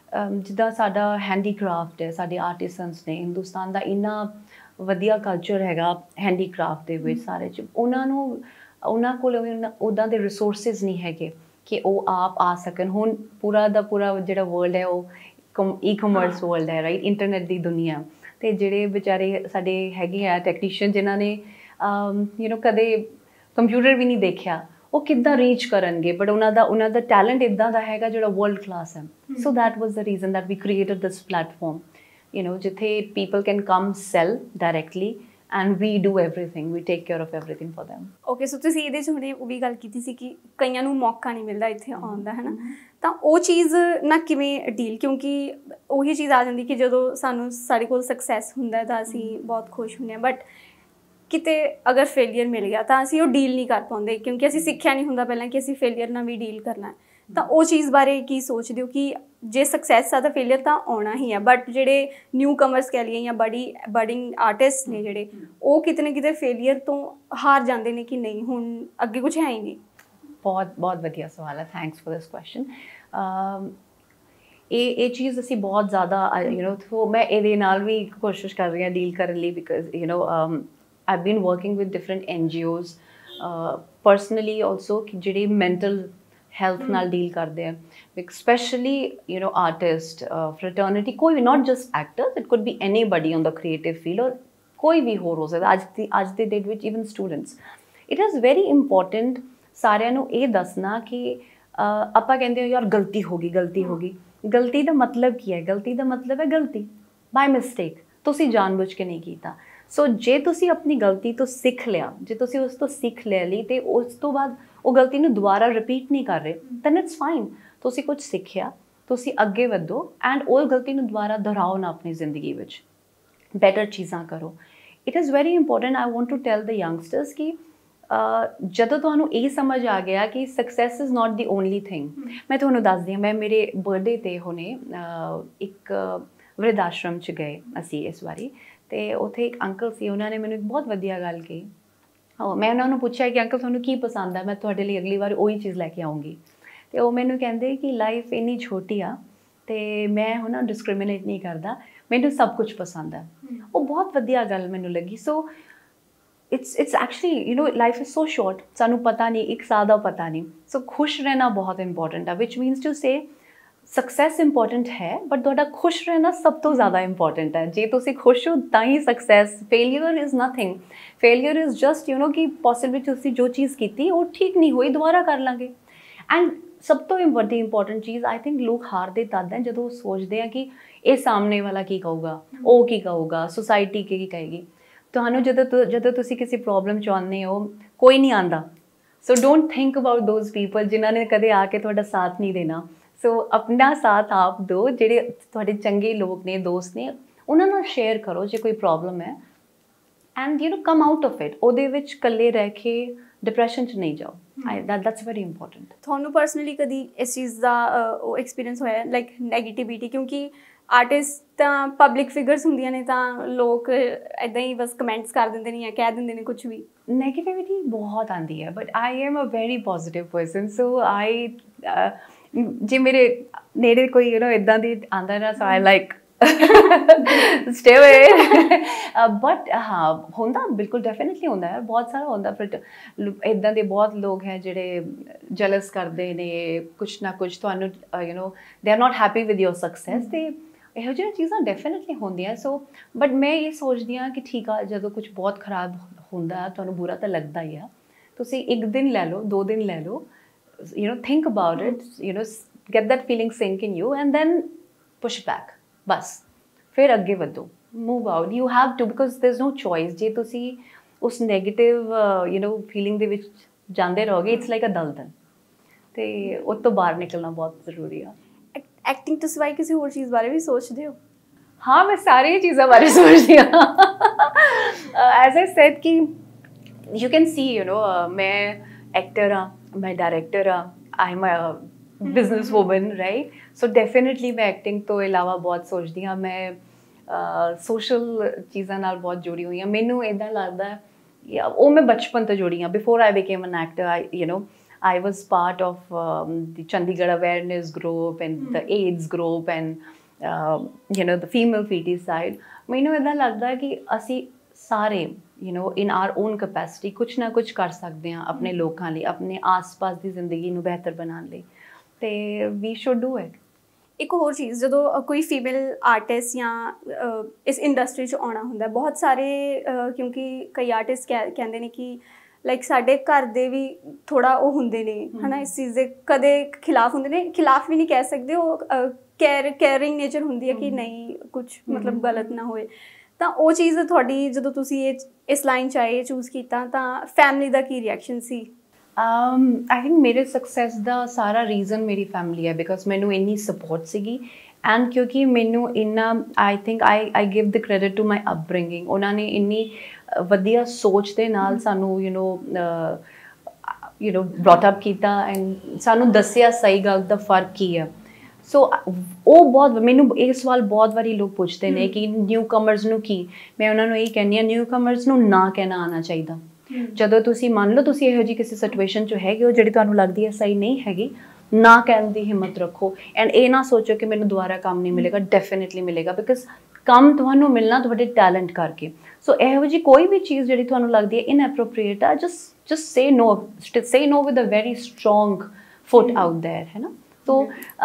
ਜਿੱਦਾਂ ਸਾਡਾ ਹੈਂਡੀਕ੍ਰਾਫਟ ਹੈ, ਸਾਡੇ ਆਰਟਿਸਨਸ ਨੇ, ਹਿੰਦੁਸਤਾਨ ਦਾ ਇੰਨਾ ਵਧੀਆ ਕਲਚਰ ਹੈਗਾ ਹੈਂਡੀਕ੍ਰਾਫਟ ਦੇ ਵਿੱਚ ਸਾਰੇ 'ਚ, ਉਹਨਾਂ ਕੋਲ ਉੱਦਾਂ ਦੇ ਰਿਸੋਰਸਿਸ ਨਹੀਂ ਹੈਗੇ ਕਿ ਉਹ ਆਪ ਆ ਸਕਣ। ਹੁਣ ਪੂਰਾ ਦਾ ਪੂਰਾ ਜਿਹੜਾ ਵਰਲਡ ਹੈ ਉਹ ਈ-ਕਮਰਸ ਵਰਲਡ ਹੈ, ਰਾਈਟ, ਇੰਟਰਨੈਟ ਦੀ ਦੁਨੀਆ। ਅਤੇ ਜਿਹੜੇ ਵਿਚਾਰੇ ਸਾਡੇ ਹੈਗੇ ਆ ਟੈਕਨੀਸ਼ੀਅਨ ਜਿਨ੍ਹਾਂ ਨੇ ਕਦੇ ਕੰਪਿਊਟਰ ਵੀ ਨਹੀਂ ਦੇਖਿਆ, ਉਹ ਕਿੱਦਾਂ ਰੀਚ ਕਰਨਗੇ, ਬਟ ਉਹਨਾਂ ਦਾ ਟੈਲੈਂਟ ਇੱਦਾਂ ਦਾ ਹੈਗਾ ਜਿਹੜਾ ਵਰਲਡ ਕਲਾਸ ਹੈ। So that was the reason that we created this platform, ਜਿੱਥੇ people can come sell directly and we do everything, we take care of everything for them। Okay, so ਤੁਸੀਂ ਇਹਦੇ 'ਚ ਹੁਣੇ ਉਹ ਵੀ ਗੱਲ ਕੀਤੀ ਸੀ ਕਿ ਕਈਆਂ ਨੂੰ ਮੌਕਾ ਨਹੀਂ ਮਿਲਦਾ ਇੱਥੇ ਆਉਣ ਦਾ, ਹੈ ਨਾ, ਤਾਂ ਉਹ ਚੀਜ਼ ਨਾ ਕਿਵੇਂ ਡੀਲ, ਕਿਉਂਕਿ ਉਹੀ ਚੀਜ਼ ਆ ਜਾਂਦੀ ਕਿ ਜਦੋਂ ਸਾਡੇ ਕੋਲ ਸਕਸੈਸ ਹੁੰਦਾ ਤਾਂ ਅਸੀਂ ਬਹੁਤ ਖੁਸ਼ ਹੁੰਦੇ ਹਾਂ, ਬਟ ਕਿਤੇ ਅਗਰ ਫੇਲੀਅਰ ਮਿਲ ਗਿਆ ਤਾਂ ਅਸੀਂ ਉਹ ਡੀਲ ਨਹੀਂ ਕਰ ਪਾਉਂਦੇ, ਕਿਉਂਕਿ ਅਸੀਂ ਸਿੱਖਿਆ ਨਹੀਂ ਹੁੰਦਾ ਪਹਿਲਾਂ ਕਿ ਅਸੀਂ ਫੇਲੀਅਰ ਨਾਲ ਵੀ ਡੀਲ ਕਰਨਾ। ਤਾਂ ਉਹ ਚੀਜ਼ ਬਾਰੇ ਕੀ ਸੋਚਦੇ ਹੋ ਕਿ ਜੇ ਸਕਸੈਸ ਆ ਤਾਂ ਫੇਲੀਅਰ ਤਾਂ ਆਉਣਾ ਹੀ ਹੈ, ਬਟ ਜਿਹੜੇ ਨਿਊ ਕਮਰਸ ਕਹਿ ਲਈਏ ਜਾਂ ਬਡਿੰਗ ਆਰਟਿਸਟ ਨੇ ਜਿਹੜੇ, ਉਹ ਕਿਤੇ ਨਾ ਕਿਤੇ ਫੇਲੀਅਰ ਤੋਂ ਹਾਰ ਜਾਂਦੇ ਨੇ ਕਿ ਨਹੀਂ ਹੁਣ ਅੱਗੇ ਕੁਝ ਹੈ ਹੀ ਨਹੀਂ? ਬਹੁਤ ਵਧੀਆ ਸਵਾਲ ਹੈ, ਥੈਂਕਸ ਫॉर ਦਿਸ ਕੁਐਸਚਨ। ਇਹ ਚੀਜ਼ ਅਸੀਂ ਬਹੁਤ ਜ਼ਿਆਦਾ ਮੈਂ ਇਹਦੇ ਨਾਲ ਵੀ ਕੋਸ਼ਿਸ਼ ਕਰ ਰਹੀ ਹਾਂ ਡੀਲ ਕਰਨ ਲਈ, because I've been working with different NGOs personally also ਕਿ ਜਿਹੜੇ mental health ਨਾਲ ਡੀਲ ਕਰਦੇ ਆ, especially artist, fraternity, ਕੋਈ ਵੀ, not just actors, it could be anybody on the creative field, or ਕੋਈ ਵੀ ਹੋਰ ਹੋ ਸਕਦਾ ਅੱਜ ਦੇ ਡੇਟ ਵਿੱਚ, even students। It is very important ਸਾਰਿਆਂ ਨੂੰ ਇਹ ਦੱਸਣਾ ਕਿ ਆਪਾਂ ਕਹਿੰਦੇ ਹਾਂ ਯਾਰ ਗਲਤੀ ਹੋ ਗਈ। ਗਲਤੀ ਦਾ ਮਤਲਬ ਕੀ ਹੈ? ਗਲਤੀ ਦਾ ਮਤਲਬ ਹੈ ਗਲਤੀ, ਬਾਈ ਮਿਸਟੇਕ, ਤੁਸੀਂ ਜਾਣਬੁੱਝ ਕੇ ਨਹੀਂ ਕੀਤਾ। ਸੋ ਜੇ ਤੁਸੀਂ ਆਪਣੀ ਗਲਤੀ ਤੋਂ ਸਿੱਖ ਲਿਆ, ਜੇ ਤੁਸੀਂ ਉਸ ਤੋਂ ਸਿੱਖ ਲੈ ਲਈ ਅਤੇ ਉਸ ਤੋਂ ਬਾਅਦ ਉਹ ਗਲਤੀ ਨੂੰ ਦੁਬਾਰਾ ਰਿਪੀਟ ਨਹੀਂ ਕਰ ਰਹੇ, ਦੈਨ ਇਟਸ ਫਾਈਨ। ਤੁਸੀਂ ਕੁਝ ਸਿੱਖਿਆ, ਤੁਸੀਂ ਅੱਗੇ ਵਧੋ, ਐਂਡ ਉਹ ਗਲਤੀ ਨੂੰ ਦੁਬਾਰਾ ਦੁਹਰਾਓ ਨਾ ਆਪਣੀ ਜ਼ਿੰਦਗੀ ਵਿੱਚ, ਬੈਟਰ ਚੀਜ਼ਾਂ ਕਰੋ। It is very important, I want to tell the youngsters ਕਿ ਜਦੋਂ ਤੁਹਾਨੂੰ ਇਹ ਸਮਝ ਆ ਗਿਆ ਕਿ success is not the only thing. ਮੈਂ ਤੁਹਾਨੂੰ ਦੱਸਦੀ ਹਾਂ, ਮੈਂ ਮੇਰੇ ਬਰਥਡੇ 'ਤੇ ਹੁਣੇ ਇੱਕ ਵਰਿਧ ਆਸ਼ਰਮ 'ਚ ਗਏ ਅਸੀਂ ਇਸ ਵਾਰੀ, ਅਤੇ ਉੱਥੇ ਇੱਕ ਅੰਕਲ ਸੀ, ਉਹਨਾਂ ਨੇ ਮੈਨੂੰ ਇੱਕ ਬਹੁਤ ਵਧੀਆ ਗੱਲ ਕਹੀ। ਮੈਂ ਉਹਨਾਂ ਨੂੰ ਪੁੱਛਿਆ ਕਿ ਅੰਕਲ ਤੁਹਾਨੂੰ ਕੀ ਪਸੰਦ ਆ, ਮੈਂ ਤੁਹਾਡੇ ਲਈ ਅਗਲੀ ਵਾਰ ਉਹੀ ਚੀਜ਼ ਲੈ ਕੇ ਆਊਂਗੀ। ਅਤੇ ਉਹ ਮੈਨੂੰ ਕਹਿੰਦੇ ਕਿ ਲਾਈਫ ਇੰਨੀ ਛੋਟੀ ਆ ਅਤੇ ਮੈਂ ਹੁਣ ਡਿਸਕ੍ਰਿਮੀਨੇਟ ਨਹੀਂ ਕਰਦਾ, ਮੈਨੂੰ ਸਭ ਕੁਝ ਪਸੰਦ ਆ। ਉਹ ਬਹੁਤ ਵਧੀਆ ਗੱਲ ਮੈਨੂੰ ਲੱਗੀ। So it's actually life is so short, ਸਾਨੂੰ ਪਤਾ ਨਹੀਂ, ਇੱਕ ਸਾਲ ਦਾ ਪਤਾ ਨਹੀਂ। ਸੋ ਖੁਸ਼ ਰਹਿਣਾ ਬਹੁਤ ਇੰਪੋਰਟੈਂਟ ਆ, which means to say success important ਹੈ, ਬਟ ਤੁਹਾਡਾ ਖੁਸ਼ ਰਹਿਣਾ ਸਭ ਤੋਂ ਜ਼ਿਆਦਾ ਇੰਪੋਰਟੈਂਟ ਹੈ। ਜੇ ਤੁਸੀਂ ਖੁਸ਼ ਹੋ ਤਾਂ ਹੀ success. Failure is nothing, failure is just ਕਿ ਪੋਸੀਬਲੀ ਤੁਸੀਂ ਜੋ ਚੀਜ਼ ਕੀਤੀ ਉਹ ਠੀਕ ਨਹੀਂ ਹੋਈ, ਦੁਬਾਰਾ ਕਰ ਲਾਂਗੇ। ਐਂਡ ਸਭ ਤੋਂ ਵੱਡੀ ਇੰਪੋਰਟੈਂਟ ਚੀਜ਼ ਆਈ ਥਿੰਕ ਲੋਕ ਹਾਰਦੇ ਤਦ ਹੈ ਜਦੋਂ ਸੋਚਦੇ ਆ ਕਿ ਇਹ ਸਾਹਮਣੇ ਵਾਲਾ ਕੀ ਕਹੂਗਾ, ਉਹ ਕੀ ਕਹੂਗਾ, ਸੁਸਾਇਟੀ ਕੀ ਕਹੇਗੀ। ਤੁਹਾਨੂੰ ਜਦੋਂ ਤੁਸੀਂ ਕਿਸੇ ਪ੍ਰੋਬਲਮ 'ਚ ਆਉਂਦੇ ਹੋ, ਕੋਈ ਨਹੀਂ ਆਉਂਦਾ। So don't think about those people ਜਿਨ੍ਹਾਂ ਨੇ ਕਦੇ ਆ ਕੇ ਤੁਹਾਡਾ ਸਾਥ ਨਹੀਂ ਦੇਣਾ। ਸੋ ਆਪਣਾ ਸਾਥ ਆਪ ਦਿਓ, ਜਿਹੜੇ ਤੁਹਾਡੇ ਚੰਗੇ ਲੋਕ ਨੇ, ਦੋਸਤ ਨੇ, ਉਹਨਾਂ ਨਾਲ ਸ਼ੇਅਰ ਕਰੋ ਜੇ ਕੋਈ ਪ੍ਰੋਬਲਮ ਹੈ, and come out of it. ਉਹਦੇ ਵਿੱਚ ਇਕੱਲੇ ਰਹਿ ਕੇ ਡਿਪਰੈਸ਼ਨ 'ਚ ਨਹੀਂ ਜਾਓ। That's very important. ਤੁਹਾਨੂੰ ਪਰਸਨਲੀ ਕਦੀ ਇਸ ਚੀਜ਼ ਦਾ ਉਹ ਐਕਸਪੀਰੀਅੰਸ ਹੋਇਆ, ਲਾਈਕ ਨੈਗੇਟਿਵਿਟੀ? ਕਿਉਂਕਿ ਆਰਟਿਸਟ ਤਾਂ ਪਬਲਿਕ ਫਿਗਰਸ ਹੁੰਦੀਆਂ ਨੇ, ਤਾਂ ਲੋਕ ਇੱਦਾਂ ਹੀ ਬਸ ਕਮੈਂਟਸ ਕਰ ਦਿੰਦੇ ਨੇ ਜਾਂ ਕਹਿ ਦਿੰਦੇ ਨੇ ਕੁਝ ਵੀ। ਨੈਗੇਟਿਵਿਟੀ ਬਹੁਤ ਆਉਂਦੀ ਹੈ, but I am a very positive person. So ਜੇ ਮੇਰੇ ਨੇੜੇ ਕੋਈ ਇੱਦਾਂ ਦੀ ਆਉਂਦਾ ਨਾ, so I like stay away. But ਹਾਂ, ਹੁੰਦਾ ਬਿਲਕੁਲ, ਡੈਫੀਨੇਟਲੀ ਹੁੰਦਾ ਹੈ, ਬਹੁਤ ਸਾਰਾ ਹੁੰਦਾ। ਬਟ ਇੱਦਾਂ ਦੇ ਬਹੁਤ ਲੋਕ ਹੈ ਜਿਹੜੇ ਜਲਸ ਕਰਦੇ ਨੇ ਕੁਛ ਨਾ ਕੁਛ, ਤੁਹਾਨੂੰ they are not happy with your success, ਅਤੇ ਇਹੋ ਜਿਹੀਆਂ ਚੀਜ਼ਾਂ ਡੈਫੀਨੇਟਲੀ ਹੁੰਦੀਆਂ। ਸੋ ਬਟ ਮੈਂ ਇਹ ਸੋਚਦੀ ਹਾਂ ਕਿ ਠੀਕ ਆ, ਜਦੋਂ ਕੁਛ ਬਹੁਤ ਖਰਾਬ ਹੁੰਦਾ ਤੁਹਾਨੂੰ ਬੁਰਾ ਤਾਂ ਲੱਗਦਾ ਹੀ ਆ, ਤੁਸੀਂ ਇੱਕ ਦਿਨ ਲੈ ਲਓ, 2 ਦਿਨ ਲੈ ਲਓ, think about it, get that feeling sink in you, and then push back, ਬਸ ਫਿਰ ਅੱਗੇ ਵਧੋ, move out, you have to, because there's no choice। ਜੇ ਤੁਸੀਂ ਉਸ ਨੈਗੇਟਿਵ ਫੀਲਿੰਗ ਦੇ ਵਿੱਚ ਜਾਂਦੇ ਰਹੋਗੇ, ਇਟਸ ਲਾਈਕ ਅ ਦਲਦਲ, ਅਤੇ ਉਹ ਤੋਂ ਬਾਹਰ ਨਿਕਲਣਾ ਬਹੁਤ ਜ਼ਰੂਰੀ ਆ। ਐਕਟਿੰਗ ਤੋਂ ਸਿਵਾਏ ਕਿਸੇ ਹੋਰ ਚੀਜ਼ ਬਾਰੇ ਵੀ ਸੋਚਦੇ ਹੋ? ਹਾਂ, ਮੈਂ ਸਾਰੀਆਂ ਚੀਜ਼ਾਂ ਬਾਰੇ ਸੋਚਦੀ ਹਾਂ। ਐਜ਼ ਆਈ ਸੈਡ ਕਿ ਯੂ ਕੈਨ ਸੀ ਮੈਂ ਐਕਟਰ ਹਾਂ, ਮੈਂ ਡਾਇਰੈਕਟਰ ਹਾਂ, I am a business woman, right. So definitely ਮੈਂ ਐਕਟਿੰਗ ਤੋਂ ਇਲਾਵਾ ਬਹੁਤ ਸੋਚਦੀ ਹਾਂ। ਮੈਂ ਸੋਸ਼ਲ ਚੀਜ਼ਾਂ ਨਾਲ ਬਹੁਤ ਜੁੜੀ ਹੋਈ ਹਾਂ। ਮੈਨੂੰ ਇੱਦਾਂ ਲੱਗਦਾ ਉਹ ਮੈਂ ਬਚਪਨ ਤੋਂ ਜੁੜੀ ਹਾਂ। Before I became an actor, I was part of the Chandigarh awareness group and the AIDS group and you know the female PT side. ਮੈਨੂੰ ਇੱਦਾਂ ਲੱਗਦਾ ਕਿ ਅਸੀਂ ਸਾਰੇ you know in our own capacity ਕੁਛ ਨਾ ਕੁਛ ਕਰ ਸਕਦੇ ਹਾਂ ਆਪਣੇ ਲੋਕਾਂ ਲਈ, ਆਪਣੇ ਆਸ-ਪਾਸ ਦੀ ਜ਼ਿੰਦਗੀ ਨੂੰ ਬਿਹਤਰ ਬਣਾਉਣ ਲਈ, ਤੇ we should do it. ਇੱਕ ਹੋਰ ਚੀਜ਼, ਜਦੋਂ ਕੋਈ ਫੀਮੇਲ ਆਰਟਿਸਟ ਜਾਂ ਇਸ ਇੰਡਸਟਰੀ 'ਚ ਆਉਣਾ ਹੁੰਦਾ, ਬਹੁਤ ਸਾਰੇ ਕਿਉਂਕਿ ਕਈ ਆਰਟਿਸਟ ਕਹਿੰਦੇ ਨੇ ਕਿ ਲਾਈਕ ਸਾਡੇ ਘਰ ਦੇ ਵੀ ਥੋੜ੍ਹਾ ਉਹ ਹੁੰਦੇ ਨੇ ਹੈ ਨਾ, ਇਸ ਚੀਜ਼ ਦੇ ਕਦੇ ਖਿਲਾਫ ਹੁੰਦੇ ਨੇ, ਖਿਲਾਫ ਵੀ ਨਹੀਂ ਕਹਿ ਸਕਦੇ, ਉਹ ਕੇਅਰਿੰਗ ਨੇਚਰ ਹੁੰਦੀ ਹੈ ਕਿ ਨਹੀਂ ਕੁਛ ਮਤਲਬ ਗਲਤ ਨਾ ਹੋਏ। ਤਾਂ ਉਹ ਚੀਜ਼ ਤੁਹਾਡੀ ਜਦੋਂ ਤੁਸੀਂ ਇਸ ਲਾਈਨ 'ਚ ਆਏ, ਚੂਜ਼ ਕੀਤਾ, ਤਾਂ ਫੈਮਿਲੀ ਦਾ ਕੀ ਰਿਐਕਸ਼ਨ ਸੀ? I think ਮੇਰੇ ਸਕਸੈਸ ਦਾ ਸਾਰਾ ਰੀਜ਼ਨ ਮੇਰੀ ਫੈਮਿਲੀ ਹੈ, ਬਿਕੋਜ਼ ਮੈਨੂੰ ਇੰਨੀ ਸਪੋਰਟ ਸੀਗੀ ਐਂਡ ਕਿਉਂਕਿ ਮੈਨੂੰ ਇੰਨਾ I think I give the credit to my upbringing. ਉਹਨਾਂ ਨੇ ਇੰਨੀ ਵਧੀਆ ਸੋਚ ਦੇ ਨਾਲ ਸਾਨੂੰ ਯੂ ਨੋ ਬ੍ਰੌਟ ਅਪ ਕੀਤਾ ਐਂਡ ਸਾਨੂੰ ਦੱਸਿਆ ਸਹੀ ਗੱਲ ਦਾ ਫਰਕ ਕੀ ਹੈ। ਸੋ ਉਹ ਬਹੁਤ, ਮੈਨੂੰ ਇਹ ਸਵਾਲ ਬਹੁਤ ਵਾਰੀ ਲੋਕ ਪੁੱਛਦੇ ਨੇ ਕਿ ਨਿਊ ਕਮਰਸ ਨੂੰ ਕੀ, ਮੈਂ ਉਹਨਾਂ ਨੂੰ ਇਹ ਕਹਿੰਦੀ ਹਾਂ ਨਿਊ ਕਮਰਸ ਨੂੰ ਨਾ ਕਹਿਣਾ ਆਉਣਾ ਚਾਹੀਦਾ। ਜਦੋਂ ਤੁਸੀਂ ਮੰਨ ਲਓ ਤੁਸੀਂ ਇਹੋ ਜਿਹੀ ਕਿਸੇ ਸਿਚੁਏਸ਼ਨ 'ਚ ਹੈਗੇ ਹੋ ਜਿਹੜੀ ਤੁਹਾਨੂੰ ਲੱਗਦੀ ਹੈ ਸਹੀ ਨਹੀਂ ਹੈਗੀ, ਨਾ ਕਹਿਣ ਦੀ ਹਿੰਮਤ ਰੱਖੋ ਐਂਡ ਇਹ ਨਾ ਸੋਚੋ ਕਿ ਮੈਨੂੰ ਦੁਬਾਰਾ ਕੰਮ ਨਹੀਂ ਮਿਲੇਗਾ, ਡੈਫੀਨੇਟਲੀ ਮਿਲੇਗਾ, ਬਿਕੋਜ਼ ਕੰਮ ਤੁਹਾਨੂੰ ਮਿਲਣਾ ਤੁਹਾਡੇ ਟੈਲੈਂਟ ਕਰਕੇ। ਸੋ ਇਹੋ ਜਿਹੀ ਕੋਈ ਵੀ ਚੀਜ਼ ਜਿਹੜੀ ਤੁਹਾਨੂੰ ਲੱਗਦੀ ਹੈ ਇਨਐਪਰੋਪ੍ਰੀਏਟ ਆ, just say no with a very strong foot out there, ਹੈ ਨਾ। ਸੋ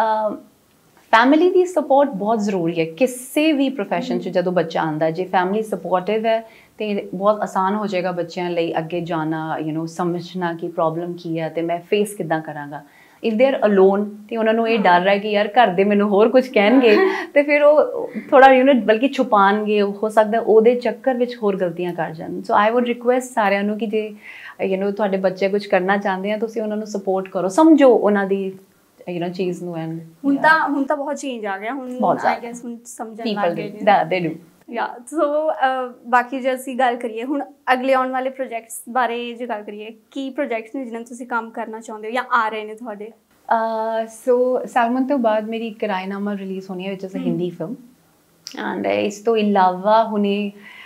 ਫੈਮਿਲੀ ਦੀ ਸਪੋਰਟ ਬਹੁਤ ਜ਼ਰੂਰੀ ਹੈ ਕਿਸੇ ਵੀ ਪ੍ਰੋਫੈਸ਼ਨ 'ਚ। ਜਦੋਂ ਬੱਚਾ ਆਉਂਦਾ, ਜੇ ਫੈਮਿਲੀ ਸਪੋਰਟਿਵ ਹੈ ਤੇ ਬਹੁਤ ਆਸਾਨ ਹੋ ਜਾਏਗਾ ਬੱਚਿਆਂ ਲਈ ਅੱਗੇ ਜਾਣਾ, ਸਮਝਣਾ ਕਿ ਪ੍ਰੋਬਲਮ ਕੀ ਹੈ ਤੇ ਮੈਂ ਫੇਸ ਕਿੱਦਾਂ ਕਰਾਂਗਾ। ਇਫ ਦੇ ਆਰ ਅਲੋਨ ਤੇ ਉਹਨਾਂ ਨੂੰ ਇਹ ਡਰ ਹੈ ਕਿ ਯਾਰ ਘਰ ਦੇ ਮੈਨੂੰ ਹੋਰ ਕੁਝ ਕਹਿਣਗੇ ਤੇ ਫਿਰ ਉਹ ਥੋੜਾ ਬਲਕਿ ਛੁਪਾਉਣਗੇ, ਹੋ ਸਕਦਾ ਉਹਦੇ ਚੱਕਰ ਵਿੱਚ ਹੋਰ ਗਲਤੀਆਂ ਕਰ ਜਾਣ। ਸੋ ਆਈ ਵੁੱਡ ਰਿਕੁਐਸਟ ਸਾਰਿਆਂ ਨੂੰ ਕਿ ਜੇ ਤੁਹਾਡੇ ਬੱਚੇ ਕੁਝ ਕਰਨਾ ਚਾਹੁੰਦੇ ਆ, ਤੁਸੀਂ ਉਹਨਾਂ ਨੂੰ ਸਪੋਰਟ ਕਰੋ, ਸਮਝੋ ਉਹਨਾਂ ਦੀ ਚੀਜ਼ ਨੂੰ। ਐਂਡ ਹੁਣ ਤਾਂ ਬਹੁਤ ਚੇਂਜ ਆ ਗਿਆ, ਹੁਣ ਆਈ ਗੈਸ ਹੁਣ ਸਮਝਣ ਲੱਗ ਗਏ ਦੇ ਡੂ। ਸੋ ਬਾਕੀ ਜੇ ਅਸੀਂ ਗੱਲ ਕਰੀਏ ਹੁਣ ਅਗਲੇ ਆਉਣ ਵਾਲੇ ਪ੍ਰੋਜੈਕਟਸ ਬਾਰੇ, ਜੇ ਗੱਲ ਕਰੀਏ ਕੀ ਪ੍ਰੋਜੈਕਟਸ ਨੇ ਜਿਨ੍ਹਾਂ 'ਤੇ ਤੁਸੀਂ ਕੰਮ ਕਰਨਾ ਚਾਹੁੰਦੇ ਹੋ ਜਾਂ ਆ ਰਹੇ ਨੇ ਤੁਹਾਡੇ? ਸੋ ਸਲਮਾਨ ਤੋਂ ਬਾਅਦ ਮੇਰੀ ਕਿਰਾਏਨਾਮਾ ਰਿਲੀਜ਼ ਹੋਣੀ ਹੈ, which is a Hindi film, and ਇਸ ਤੋਂ ਇਲਾਵਾ ਹੁਣੇ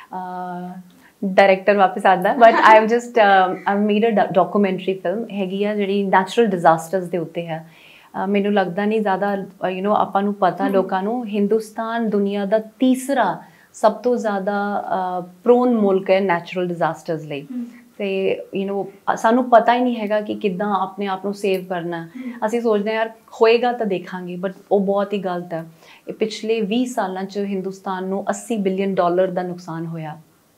ਡਾਇਰੈਕਟਰ ਵਾਪਸ ਆਉਂਦਾ, but I just made a documentary film ਹੈਗੀ ਆ ਜਿਹੜੀ ਨੈਚੁਰਲ ਡਿਜ਼ਾਸਟਰਸ ਦੇ ਉੱਤੇ ਹੈ। ਮੈਨੂੰ ਲੱਗਦਾ ਨਹੀਂ ਜ਼ਿਆਦਾ ਆਪਾਂ ਨੂੰ ਪਤਾ ਲੋਕਾਂ ਨੂੰ, ਹਿੰਦੁਸਤਾਨ ਦੁਨੀਆ ਦਾ ਤੀਸਰਾ ਸਭ ਤੋਂ ਜ਼ਿਆਦਾ ਪ੍ਰੋਨ ਮੁਲਕ ਹੈ ਨੈਚੁਰਲ ਡਿਜ਼ਾਸਟਰਸ ਲਈ, ਤੇ ਸਾਨੂੰ ਪਤਾ ਹੀ ਨਹੀਂ ਹੈਗਾ ਕਿ ਕਿੱਦਾਂ ਆਪਣੇ ਆਪ ਨੂੰ ਸੇਵ ਕਰਨਾ। ਅਸੀਂ ਸੋਚਦੇ ਹਾਂ ਯਾਰ ਹੋਏਗਾ ਤਾਂ ਦੇਖਾਂਗੇ, ਬਟ ਉਹ ਬਹੁਤ ਹੀ ਗਲਤ ਹੈ। ਇਹ ਪਿਛਲੇ 20 ਸਾਲਾਂ 'ਚ ਹਿੰਦੁਸਤਾਨ ਨੂੰ $80 ਬਿਲੀਅਨ ਦਾ ਨੁਕਸਾਨ ਹੋਇਆ।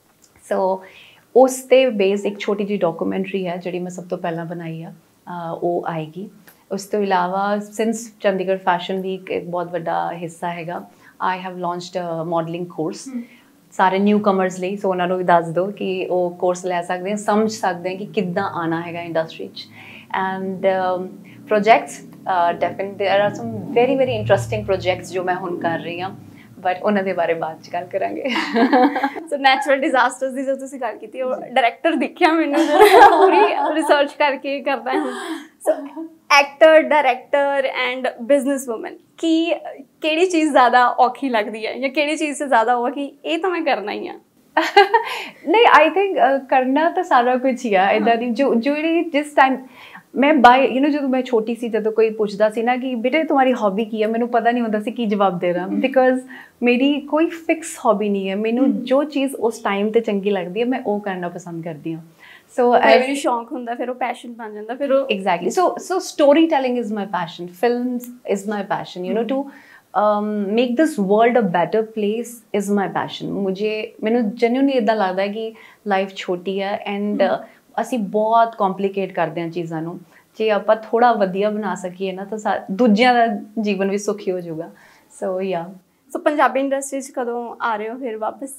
ਸੋ ਉਸ 'ਤੇ ਬੇਸ ਇੱਕ ਛੋਟੀ ਜਿਹੀ ਡਾਕੂਮੈਂਟਰੀ ਹੈ ਜਿਹੜੀ ਮੈਂ ਸਭ ਤੋਂ ਪਹਿਲਾਂ ਬਣਾਈ ਆ, ਉਹ ਆਏਗੀ। ਉਸ ਤੋਂ ਇਲਾਵਾ ਸਿੰਸ ਚੰਡੀਗੜ੍ਹ ਫੈਸ਼ਨ ਵੀਕ ਇੱਕ ਬਹੁਤ ਵੱਡਾ ਹਿੱਸਾ ਹੈਗਾ, I have launched a modelling course ਸਾਰੇ ਨਿਊ ਕਮਰਸ ਲਈ। ਸੋ ਉਹਨਾਂ ਨੂੰ ਵੀ ਦੱਸ ਦਿਓ ਕਿ ਉਹ ਕੋਰਸ ਲੈ ਸਕਦੇ ਆ, ਸਮਝ ਸਕਦੇ ਆ ਕਿ ਕਿੱਦਾਂ ਆਉਣਾ ਹੈਗਾ ਇੰਡਸਟਰੀ 'ਚ। And projects definitely there are some very very interesting projects ਜੋ ਮੈਂ ਹੁਣ ਕਰ ਰਹੀ ਹਾਂ, ਬਟ ਉਹਨਾਂ ਦੇ ਬਾਰੇ ਬਾਅਦ 'ਚ ਗੱਲ ਕਰਾਂਗੇ। ਸੋ ਨੈਚੁਰਲ ਡਿਜ਼ਾਸਟਰਸ ਦੀ ਜੋ ਤੁਸੀਂ ਗੱਲ ਕੀਤੀ, ਉਹ ਡਾਇਰੈਕਟਰ ਦਿਖਿਆ ਮੈਨੂੰ ਪੂਰੀ ਰਿਸਰਚ ਕਰਕੇ ਕਰਦਾ ਹੁਣ। So actor, director and business woman, ਕਿਹੜੀ ਚੀਜ਼ ਜ਼ਿਆਦਾ ਔਖੀ ਲੱਗਦੀ ਹੈ ਜਾਂ ਕਿਹੜੀ ਚੀਜ਼ 'ਤੇ ਜ਼ਿਆਦਾ ਹੋਆ ਕਿ ਇਹ ਤਾਂ ਮੈਂ ਕਰਨਾ ਹੀ ਆ? ਨਹੀਂ, ਆਈ ਥਿੰਕ ਕਰਨਾ ਤਾਂ ਸਾਰਾ ਕੁਛ ਹੀ ਆ ਇੱਦਾਂ ਦੀ ਜਿਹੜੀ ਜਿਸ ਟਾਈਮ ਮੈਂ ਜਦੋਂ ਮੈਂ ਛੋਟੀ ਸੀ, ਜਦੋਂ ਕੋਈ ਪੁੱਛਦਾ ਸੀ ਨਾ ਕਿ ਬੇਟੇ ਤੁਹਾਡੀ ਹੌਬੀ ਕੀ ਹੈ, ਮੈਨੂੰ ਪਤਾ ਨਹੀਂ ਹੁੰਦਾ ਸੀ ਕੀ ਜਵਾਬ ਦੇਣਾ, ਬਿਕੋਜ਼ ਮੇਰੀ ਕੋਈ ਫਿਕਸ ਹੌਬੀ ਨਹੀਂ ਹੈ। ਮੈਨੂੰ ਜੋ ਚੀਜ਼ ਉਸ ਟਾਈਮ 'ਤੇ ਚੰਗੀ ਲੱਗਦੀ ਹੈ ਮੈਂ ਉਹ ਕਰਨਾ ਪਸੰਦ ਕਰਦੀ ਹਾਂ। So every ਸ਼ੌਂਕ ਹੁੰਦਾ, ਫਿਰ ਉਹ ਪੈਸ਼ਨ ਬਣ ਜਾਂਦਾ, ਫਿਰ ਉਹ exactly. So storytelling is my passion, films is my passion, to make this world a better place is my passion. ਮੈਨੂੰ genuinely ਇਦਾਂ ਲੱਗਦਾ ਹੈ ਕਿ ਲਾਈਫ ਛੋਟੀ ਹੈ ਐਂਡ ਅਸੀਂ ਬਹੁਤ ਕੰਪਲਿਕੇਟ ਕਰਦੇ ਹਾਂ ਚੀਜ਼ਾਂ ਨੂੰ। ਜੇ ਆਪਾਂ ਥੋੜਾ ਵਧੀਆ ਬਣਾ ਸਕੀਏ ਨਾ ਤਾਂ ਦੂਜਿਆਂ ਦਾ ਜੀਵਨ ਵੀ ਸੁਖੀ ਹੋ ਜਾਊਗਾ। ਸੋ ਪੰਜਾਬੀ ਇੰਡਸਟਰੀ 'ਚ ਕਦੋਂ ਆ ਰਹੇ ਹੋ ਫਿਰ ਵਾਪਸ?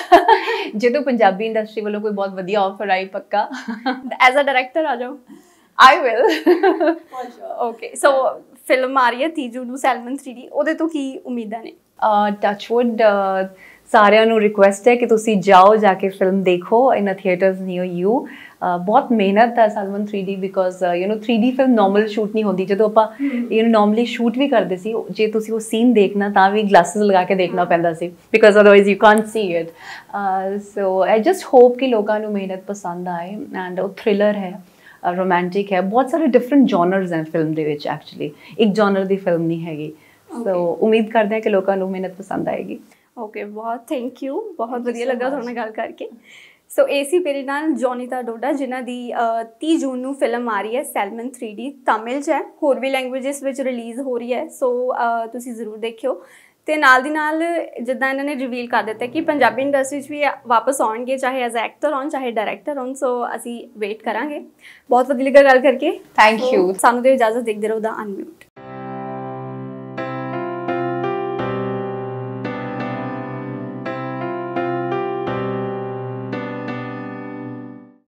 ਜਦੋਂ ਪੰਜਾਬੀ ਇੰਡਸਟਰੀ ਵੱਲੋਂ ਕੋਈ ਬਹੁਤ ਵਧੀਆ ਆਫਰ ਆਈ, ਪੱਕਾ ਐਜ਼ ਅ ਡਾਇਰੈਕਟਰ ਆ ਜਾਓ। I will. Okay, so film ਆ ਰਹੀ ਹੈ 30 ਜੂਨ ਨੂੰ, ਸੈਲਮਨ 3D, ਉਹਦੇ ਤੋਂ ਕੀ ਉਮੀਦਾਂ ਨੇ? ਟੱਚਵੁੱਡ ਸਾਰਿਆਂ ਨੂੰ ਰਿਕੁਐਸਟ ਹੈ ਕਿ ਤੁਸੀਂ ਜਾ ਕੇ ਫਿਲਮ ਦੇਖੋ ਇਨ ਥੀਏਟਰਸ ਨੀਅਰ ਯੂ। ਬਹੁਤ ਮਿਹਨਤ ਹੈ Salman 3D, because 3D film normal shoot ਨਹੀਂ ਹੁੰਦੀ। ਜਦੋਂ ਆਪਾਂ ਨੋਰਮਲੀ ਸ਼ੂਟ ਵੀ ਕਰਦੇ ਸੀ, ਜੇ ਤੁਸੀਂ ਉਹ ਸੀਨ ਦੇਖਣਾ ਤਾਂ ਵੀ ਗਲਾਸਿਸ ਲਗਾ ਕੇ ਦੇਖਣਾ ਪੈਂਦਾ ਸੀ, because otherwise you can't see it. So I just hope ਕਿ ਲੋਕਾਂ ਨੂੰ ਮਿਹਨਤ ਪਸੰਦ ਆਏ ਐਂਡ ਉਹ ਥ੍ਰਿਲਰ ਹੈ। रोमांटिक है, बहुत सारे डिफरेंट जॉनर्स हैं फिल्म ਦੇ ਵਿੱਚ ਐਕਚੁਅਲੀ, ਇੱਕ ਜॉनर ਦੀ ਫਿਲਮ ਨਹੀਂ ਹੈਗੀ। ਸੋ ਉਮੀਦ ਕਰਦੇ ਹਾਂ ਕਿ ਲੋਕਾਂ ਨੂੰ ਮਿਹਨਤ ਪਸੰਦ ਆਏਗੀ। ਓਕੇ, ਬਹੁਤ ਥੈਂਕ ਯੂ, ਬਹੁਤ ਵਧੀਆ ਲੱਗਾ ਤੁਹਾਡੇ ਨਾਲ ਗੱਲ ਕਰਕੇ। ਸੋ ਇਹ ਸੀ ਮੇਰੇ ਨਾਲ ਜੋਨੀਤਾ ਡੋਡਾ, ਜਿਨ੍ਹਾਂ ਦੀ 30 ਜੂਨ ਨੂੰ ਫਿਲਮ ਆ ਰਹੀ ਹੈ ਸੈਲਮਨ 3D, ਤਮਿਲ 'ਚ ਹੈ, ਹੋਰ ਵੀ ਲੈਂਗੁਏਜਸ ਵਿੱਚ ਰਿਲੀਜ਼ ਹੋ ਰਹੀ ਹੈ। ਸੋ ਤੁਸੀਂ ਜ਼ਰੂਰ ਦੇਖਿਓ। ਅਤੇ ਨਾਲ ਦੀ ਨਾਲ ਜਿੱਦਾਂ ਇਹਨਾਂ ਨੇ ਰਿਵੀਲ ਕਰ ਦਿੱਤਾ ਕਿ ਪੰਜਾਬੀ ਇੰਡਸਟਰੀ 'ਚ ਵੀ ਵਾਪਸ ਆਉਣਗੇ, ਚਾਹੇ ਐਜ਼ ਐਕਟਰ ਹੋਣ ਚਾਹੇ ਡਾਇਰੈਕਟਰ ਹੋਣ। ਸੋ ਅਸੀਂ ਵੇਟ ਕਰਾਂਗੇ। ਬਹੁਤ ਵਧੀਆ ਲੱਗਾ ਗੱਲ ਕਰਕੇ। Thank you. ਸਾਨੂੰ ਦੇ ਇਜਾਜ਼ਤ, ਦੇਖਦੇ ਰਹੋ ਦਾ ਅਨਮਿਊਟ।